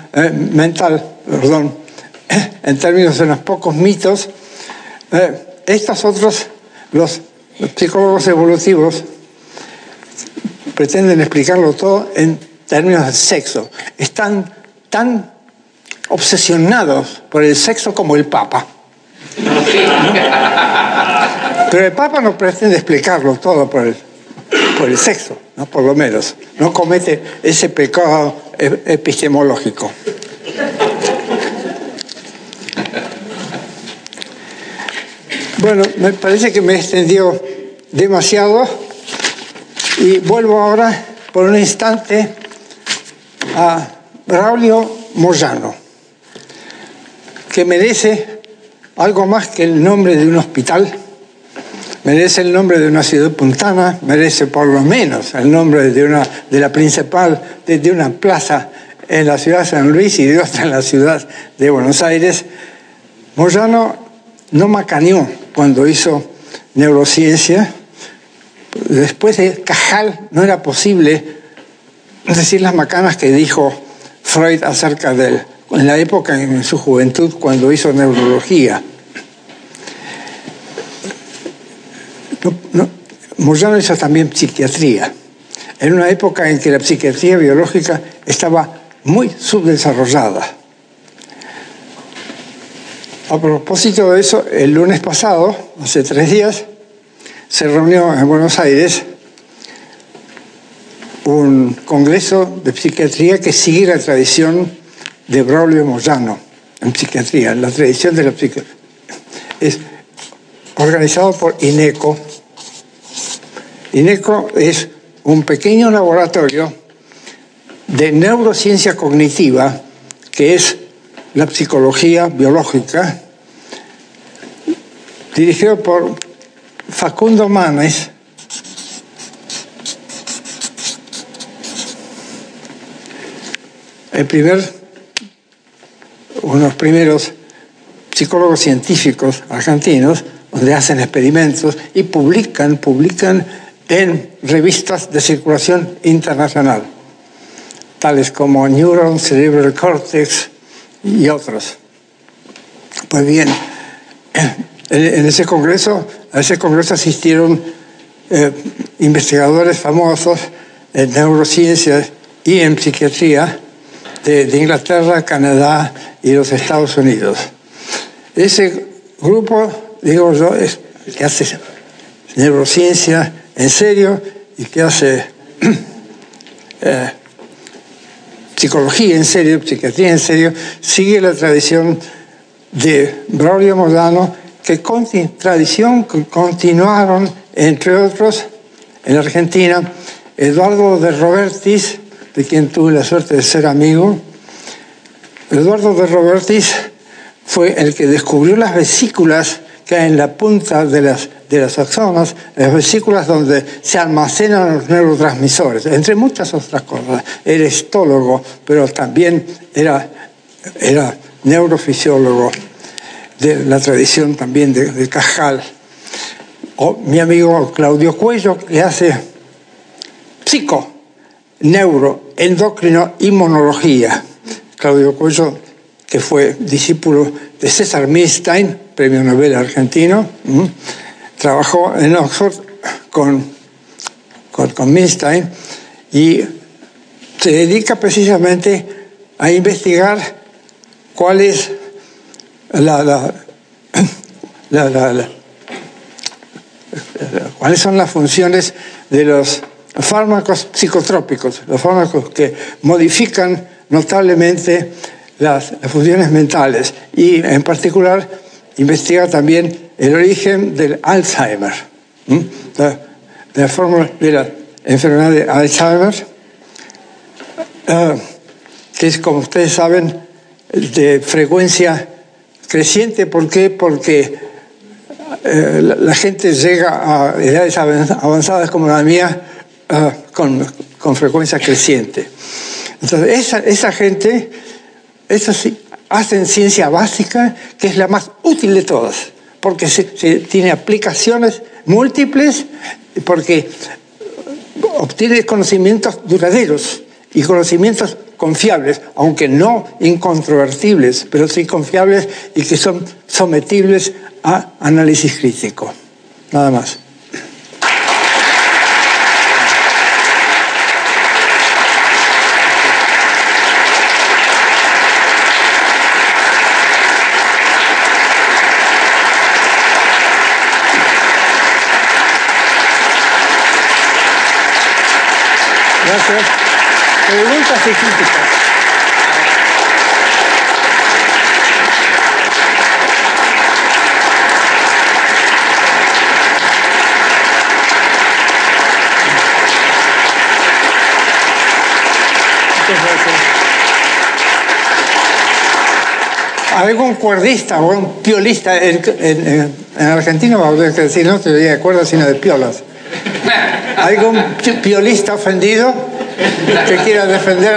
en términos de unos pocos mitos. Estos otros, los psicólogos evolutivos, pretenden explicarlo todo en términos de sexo. Están tan obsesionados por el sexo como el Papa. Pero el Papa no pretende explicarlo todo por el sexo, ¿no? Por lo menos. No comete ese pecado epistemológico. Bueno, me parece que me extendió demasiado y vuelvo ahora por un instante a Braulio Moyano, que merece algo más que el nombre de un hospital, merece el nombre de una ciudad puntana, merece por lo menos el nombre de la principal, de una plaza en la ciudad de San Luis y de otra en la ciudad de Buenos Aires. Moyano no macaneó cuando hizo neurociencia. Después de Cajal no era posible decir las macanas que dijo Freud acerca del en la época, en su juventud, cuando hizo neurología. Moyano hizo también psiquiatría, en una época en que la psiquiatría biológica estaba muy subdesarrollada. A propósito de eso, el lunes pasado, hace 3 días, se reunió en Buenos Aires un congreso de psiquiatría que sigue la tradición de Braulio Moyano en psiquiatría, la tradición de la psiquiatría. Es organizado por INECO. INECO es un pequeño laboratorio de neurociencia cognitiva, que es la psicología biológica, dirigido por Facundo Manes, uno de los primeros psicólogos científicos argentinos, donde hacen experimentos y publican en revistas de circulación internacional, tales como Neuron, Cerebral Cortex y otros. Pues bien, a ese congreso asistieron investigadores famosos en neurociencias y en psiquiatría de Inglaterra, Canadá y los Estados Unidos. Ese grupo, digo yo, es que hace neurociencia en serio y que hace psicología en serio, psiquiatría en serio, sigue la tradición de Braulio Moyano, tradición que continuaron, entre otros, en Argentina, Eduardo de Robertis, de quien tuve la suerte de ser amigo. Eduardo de Robertis fue el que descubrió las vesículas que hay en la punta de las axonas, las vesículas donde se almacenan los neurotransmisores, entre muchas otras cosas. Era histólogo, pero también era neurofisiólogo de la tradición también de Cajal. O mi amigo Claudio Cuello, que hace psico, neuro, endocrino, inmunología. Claudio Cuello, que fue discípulo de César Milstein, premio Nobel argentino, trabajó en Oxford con Milstein y se dedica precisamente a investigar cuáles son las funciones de los fármacos psicotrópicos, los fármacos que modifican notablemente las funciones mentales, y en particular investiga también el origen del Alzheimer, la fórmula de la enfermedad de Alzheimer, que es, como ustedes saben, de frecuencia creciente. ¿Por qué? Porque la gente llega a edades avanzadas como la mía con frecuencia creciente. Entonces, esa gente, hacen ciencia básica, que es la más útil de todas, porque tiene aplicaciones múltiples, porque obtiene conocimientos duraderos y conocimientos confiables, aunque no incontrovertibles, pero sí confiables y que son sometibles a análisis crítico. Nada más. Gracias. Preguntas y críticas. Muchas gracias. ¿Algún cuerdista o un piolista en Argentina? Va a haber que decir, no te diría de cuerdas, sino de piolas. ¿Algún piolista ofendido que quiera defender?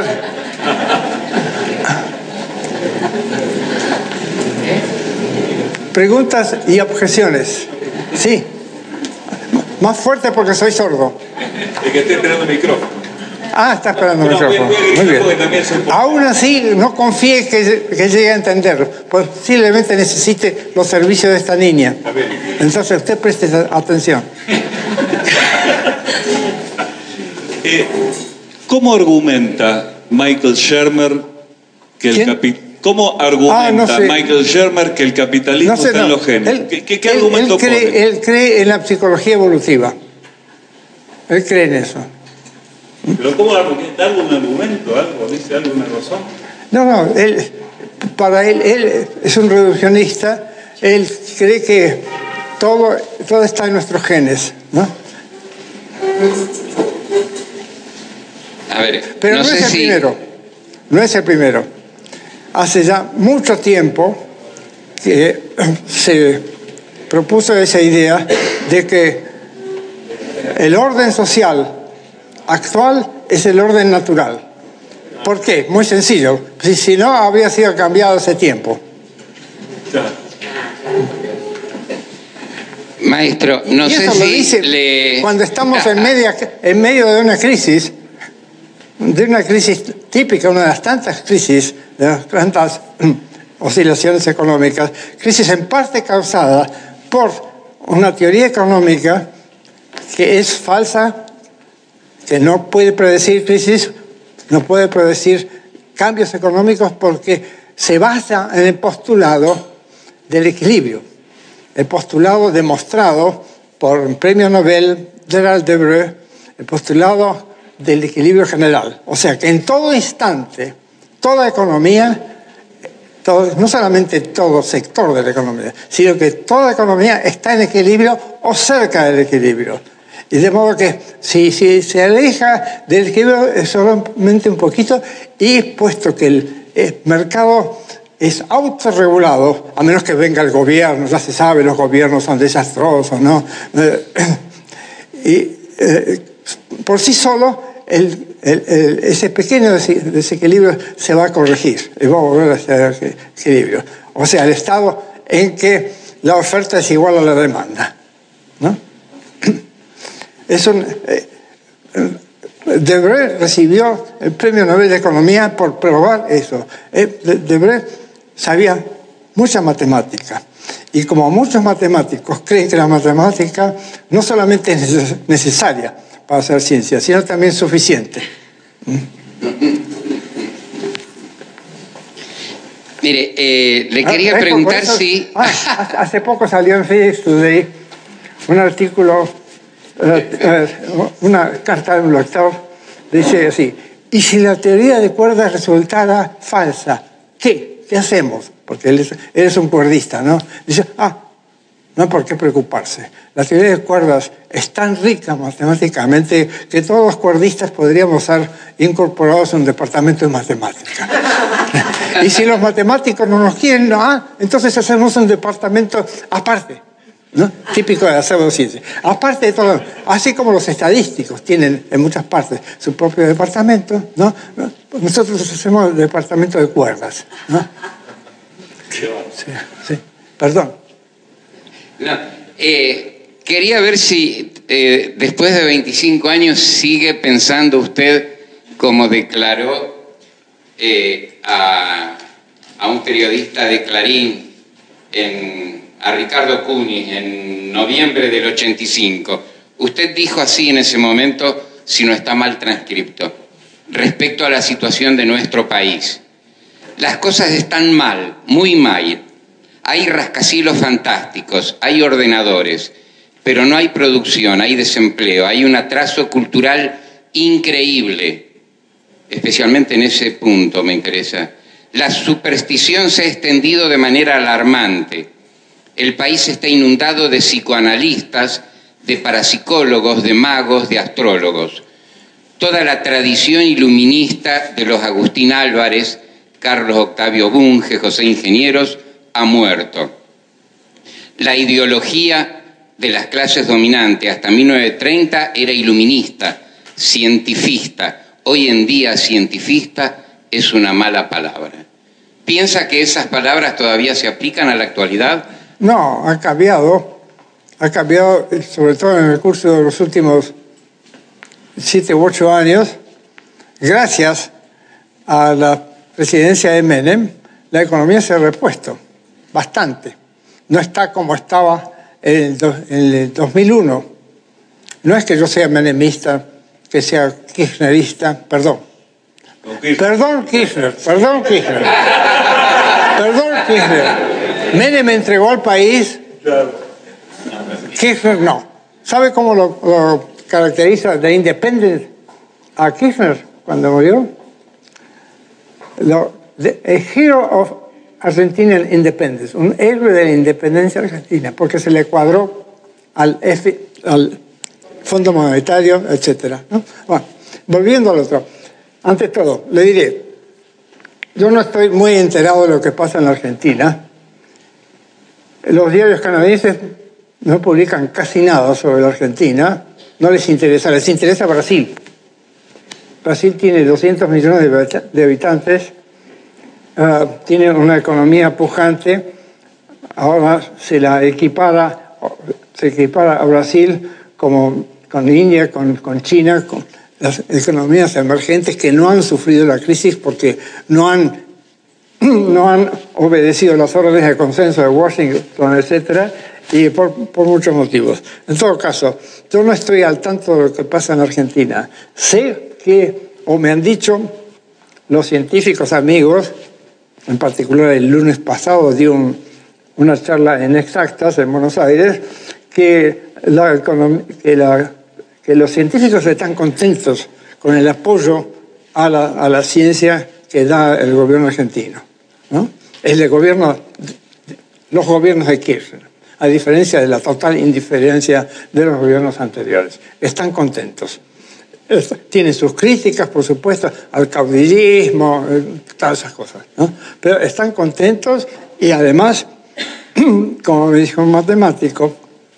Preguntas y objeciones. Sí. Más fuerte porque soy sordo. Es que estoy esperando el micrófono. Ah, está esperando el micrófono. Muy bien. Aún así, no confíe que llegue a entender. Posiblemente necesite los servicios de esta niña. Entonces usted preste atención. ¿Cómo argumenta Michael Shermer que el Michael Shermer que el capitalismo está en los genes? ¿Qué argumento pone? Él cree en la psicología evolutiva. Él cree en eso. ¿Pero cómo da algún argumento? ¿Dice alguna razón? No, para él es un reduccionista. Él cree que todo está en nuestros genes, ¿no? A ver, pero no es el primero. No es el primero. Hace ya mucho tiempo que se propuso esa idea de que el orden social actual es el orden natural. ¿Por qué? Muy sencillo. Si no, habría sido cambiado hace tiempo. Maestro, no sé si cuando estamos en medio de una crisis típica, una de las tantas crisis, de las tantas oscilaciones económicas, crisis en parte causada por una teoría económica que es falsa, que no puede predecir crisis, no puede predecir cambios económicos porque se basa en el postulado del equilibrio, el postulado demostrado por el premio Nobel Gerald Debreu, el postulado del equilibrio general. O sea que en todo instante, toda economía, no solamente todo sector de la economía, sino que toda economía está en equilibrio o cerca del equilibrio. Y de modo que si se aleja del equilibrio es solamente un poquito, y puesto que el mercado es autorregulado, a menos que venga el gobierno, ya se sabe, los gobiernos son desastrosos, ¿no? Por sí solo, ese pequeño desequilibrio se va a corregir y va a volver a ese equilibrio. O sea, el estado en que la oferta es igual a la demanda, ¿no? Debreu recibió el premio Nobel de Economía por probar eso. Debreu sabía mucha matemática. Y como muchos matemáticos creen que la matemática no solamente es necesaria para hacer ciencia, sino también suficiente. Mire, le quería preguntar si... hace poco salió en Physics Today un artículo, una carta de un lector, dice así: ¿y si la teoría de cuerdas resultara falsa? ¿Qué hacemos? Porque él es un cuerdista, ¿no? Dice, no hay por qué preocuparse. La teoría de cuerdas es tan rica matemáticamente que todos los cuerdistas podríamos ser incorporados en un departamento de matemática. Y si los matemáticos no nos quieren, entonces hacemos un departamento aparte, ¿no? Típico de la pseudociencia. Aparte de todo, así como los estadísticos tienen en muchas partes su propio departamento, ¿no? Nosotros hacemos el departamento de cuerdas, ¿no? Sí. Perdón. No, quería ver si después de 25 años sigue pensando usted, como declaró a un periodista de Clarín, a Ricardo Cunis, en noviembre del 85. Usted dijo así en ese momento, si no está mal transcripto, respecto a la situación de nuestro país: las cosas están mal, muy mal. Hay rascacielos fantásticos, hay ordenadores, pero no hay producción, hay desempleo, hay un atraso cultural increíble. Especialmente en ese punto me interesa. La superstición se ha extendido de manera alarmante. El país está inundado de psicoanalistas, de parapsicólogos, de magos, de astrólogos. Toda la tradición iluminista de los Agustín Álvarez, Carlos Octavio Bunge, José Ingenieros, ha muerto. La ideología de las clases dominantes hasta 1930 era iluminista, cientifista. Hoy en día cientifista es una mala palabra. ¿Piensa que esas palabras todavía se aplican a la actualidad? No, ha cambiado, sobre todo en el curso de los últimos 7 u 8 años, gracias a la presidencia de Menem, la economía se ha repuesto bastante. No está como estaba en el 2001. No es que yo sea menemista, que sea kirchnerista, perdón. Perdón, Kirchner. Menem entregó al país, Kirchner no. ¿Sabe cómo lo caracteriza de Independence a Kirchner cuando murió? A hero of Argentinian Independence, un héroe de la independencia argentina, porque se le cuadró al Fondo Monetario, etc. ¿no? Bueno, volviendo al otro. Ante todo, le diré, yo no estoy muy enterado de lo que pasa en la Argentina. Los diarios canadienses no publican casi nada sobre la Argentina. No les interesa Brasil. Brasil tiene 200 millones de habitantes, tiene una economía pujante. Ahora se equipara a Brasil como con India, con China, con las economías emergentes que no han sufrido la crisis porque no han obedecido las órdenes de consenso de Washington, etcétera, y por muchos motivos. En todo caso, yo no estoy al tanto de lo que pasa en Argentina. Sé que, o me han dicho los científicos amigos, en particular el lunes pasado di una charla en Exactas en Buenos Aires, que los científicos están contentos con el apoyo a la ciencia que da el gobierno argentino, ¿no? Los gobiernos de Kirchner, a diferencia de la total indiferencia de los gobiernos anteriores. Están contentos. Tienen sus críticas, por supuesto, al caudillismo, todas esas cosas, ¿no? Pero están contentos y además, como me dijo un matemático,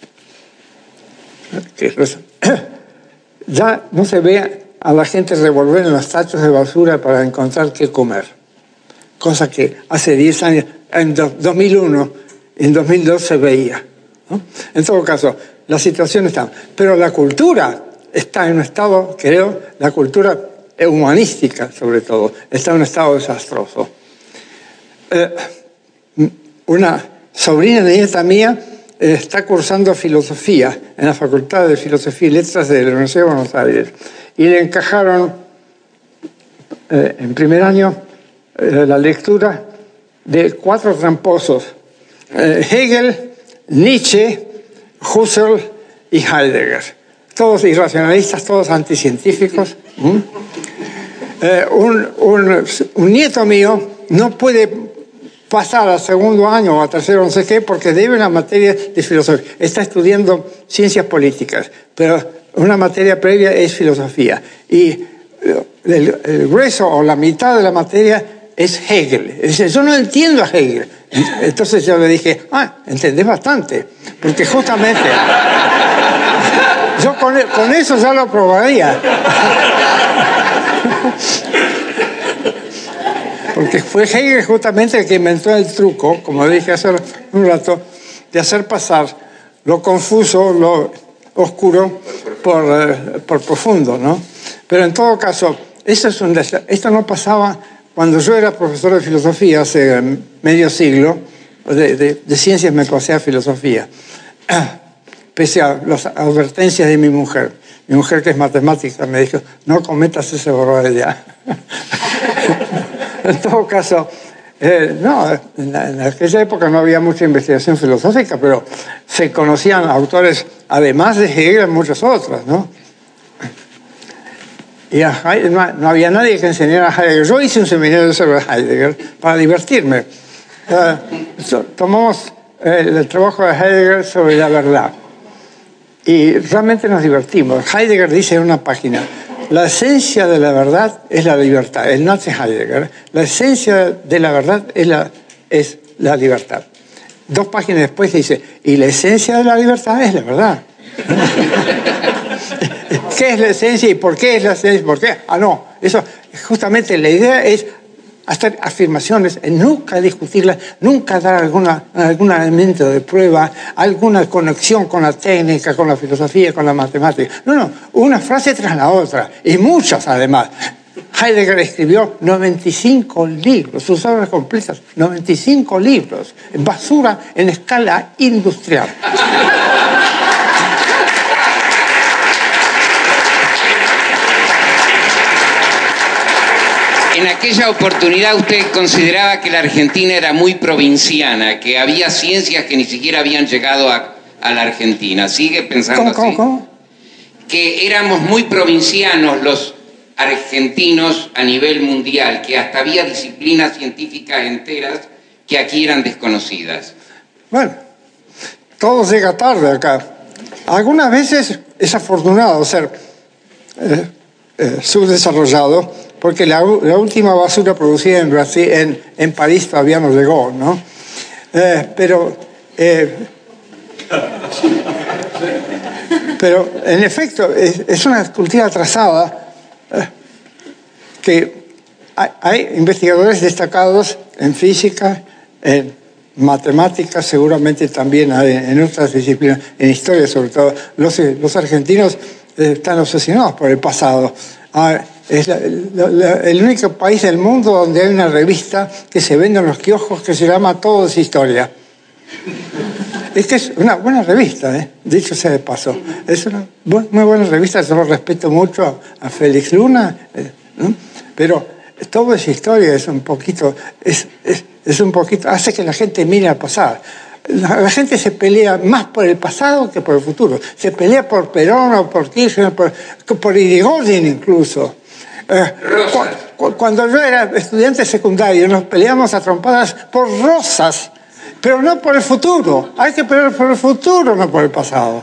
ya no se ve a la gente revolver en los tachos de basura para encontrar qué comer. Cosa que hace 10 años, en 2001, en 2002 se veía, ¿no? En todo caso, la situación está. Pero la cultura está en un estado, creo, la cultura humanística sobre todo, está en un estado desastroso. Una sobrina nieta mía está cursando filosofía en la Facultad de Filosofía y Letras de la Universidad de Buenos Aires y le encajaron en primer año la lectura de 4 tramposos: Hegel, Nietzsche, Husserl y Heidegger. Todos irracionalistas, todos anticientíficos. Un nieto mío no puede pasar al segundo año o a tercero, no sé qué, porque debe una materia de filosofía. Está estudiando ciencias políticas, pero una materia previa es filosofía. Y el grueso o la mitad de la materia es Hegel. Dice, yo no entiendo a Hegel. Entonces yo le dije, entendés bastante, porque justamente yo con eso ya lo probaría. Porque fue Hegel justamente el que inventó el truco, como dije hace un rato, de hacer pasar lo confuso, lo oscuro, por profundo, ¿no? Pero en todo caso, esto no pasaba cuando yo era profesor de filosofía hace medio siglo. De ciencias me pasé a filosofía, pese a las advertencias de mi mujer. Mi mujer, que es matemática, me dijo, no cometas ese barbaridad. En todo caso, en aquella época no había mucha investigación filosófica, pero se conocían autores, además de Hegel, muchos otros, ¿no? Y no había nadie que enseñara a Heidegger. Yo hice un seminario sobre Heidegger para divertirme. Tomamos el trabajo de Heidegger sobre la verdad y realmente nos divertimos. Heidegger dice en una página: la esencia de la verdad es la libertad. El nazi Heidegger, la esencia de la verdad es la libertad. 2 páginas después dice, y la esencia de la libertad es la verdad. ¿Qué es la esencia y por qué es la esencia? ¿Por qué? No, eso justamente la idea es hacer afirmaciones, nunca discutirlas, nunca dar algún elemento de prueba, alguna conexión con la técnica, con la filosofía, con la matemática. No, una frase tras la otra, y muchas además. Heidegger escribió 95 libros, sus obras completas, 95 libros, basura en escala industrial. En aquella oportunidad usted consideraba que la Argentina era muy provinciana, que había ciencias que ni siquiera habían llegado a la Argentina. ¿Sigue pensando así? ¿Cómo? Que éramos muy provincianos los argentinos a nivel mundial, que hasta había disciplinas científicas enteras que aquí eran desconocidas. Bueno, todo llega tarde acá. Algunas veces es afortunado ser subdesarrollado, porque la última basura producida en Brasil, en París todavía no llegó, ¿no? Pero en efecto es una cultura atrasada, que hay investigadores destacados en física, en matemáticas, seguramente también hay en otras disciplinas, en historia sobre todo. Los argentinos están obsesionados por el pasado. Es el único país del mundo donde hay una revista que se vende en los kioscos que se llama Todo es Historia. Es que es una buena revista, dicho sea de paso. Es una muy buena revista, yo lo respeto mucho a Félix Luna, ¿no? Pero Todo es Historia, es un poquito, hace que la gente mire al pasado. La gente se pelea más por el pasado que por el futuro. Se pelea por Perón o por Kirchner, por Irigoyen incluso. Cuando yo era estudiante secundario nos peleamos a trompadas por Rosas, pero no por el futuro. Hay que pelear por el futuro, no por el pasado.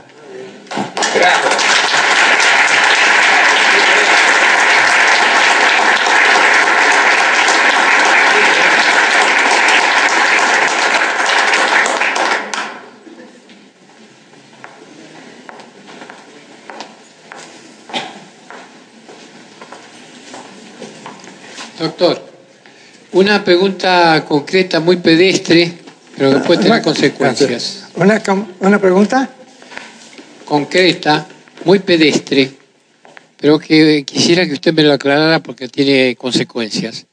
Doctor, una pregunta concreta, muy pedestre, pero que puede tener consecuencias. ¿Una pregunta? Concreta, muy pedestre, pero que quisiera que usted me lo aclarara porque tiene consecuencias.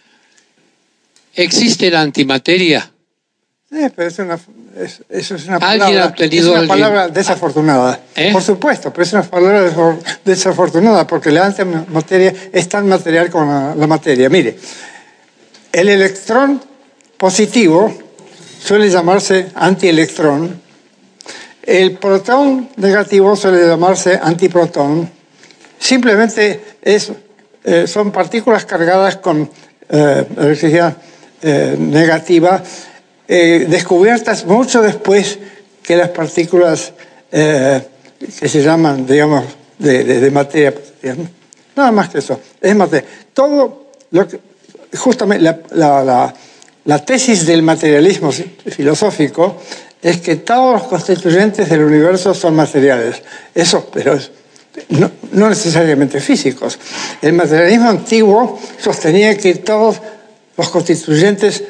¿Existe la antimateria? Sí, pero eso es una palabra desafortunada. Por supuesto, pero es una palabra desafortunada porque la antimateria es tan material como la materia. Mire, el electrón positivo suele llamarse antielectrón, el protón negativo suele llamarse antiprotón. Simplemente son partículas cargadas con electricidad negativa, descubiertas mucho después que las partículas que se llaman, digamos, de materia. Nada más que eso, es materia. Todo lo que, justamente la tesis del materialismo filosófico es que todos los constituyentes del universo son materiales. Eso, pero no necesariamente físicos. El materialismo antiguo sostenía que todos los constituyentes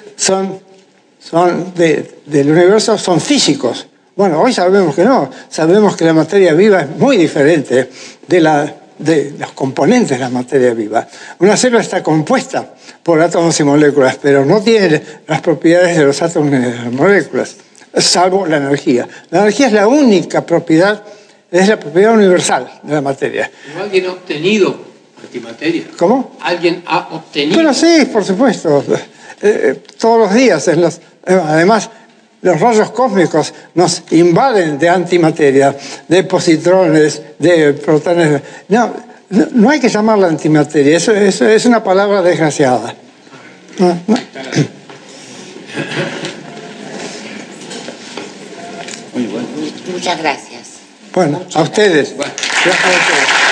del universo son físicos. Bueno, hoy sabemos que no. Sabemos que la materia viva es muy diferente de los componentes de la materia viva. Una célula está compuesta por átomos y moléculas, pero no tiene las propiedades de los átomos ni de las moléculas, salvo la energía. La energía es la única propiedad, es la propiedad universal de la materia. ¿Pero alguien ha obtenido antimateria? ¿Cómo? ¿Alguien ha obtenido? Bueno, sí, por supuesto. Todos los días. Además, los rayos cósmicos nos invaden de antimateria, de positrones, de protones. No hay que llamarla antimateria. Eso es una palabra desgraciada. No. Muchas gracias. Bueno, a ustedes. Gracias a ustedes.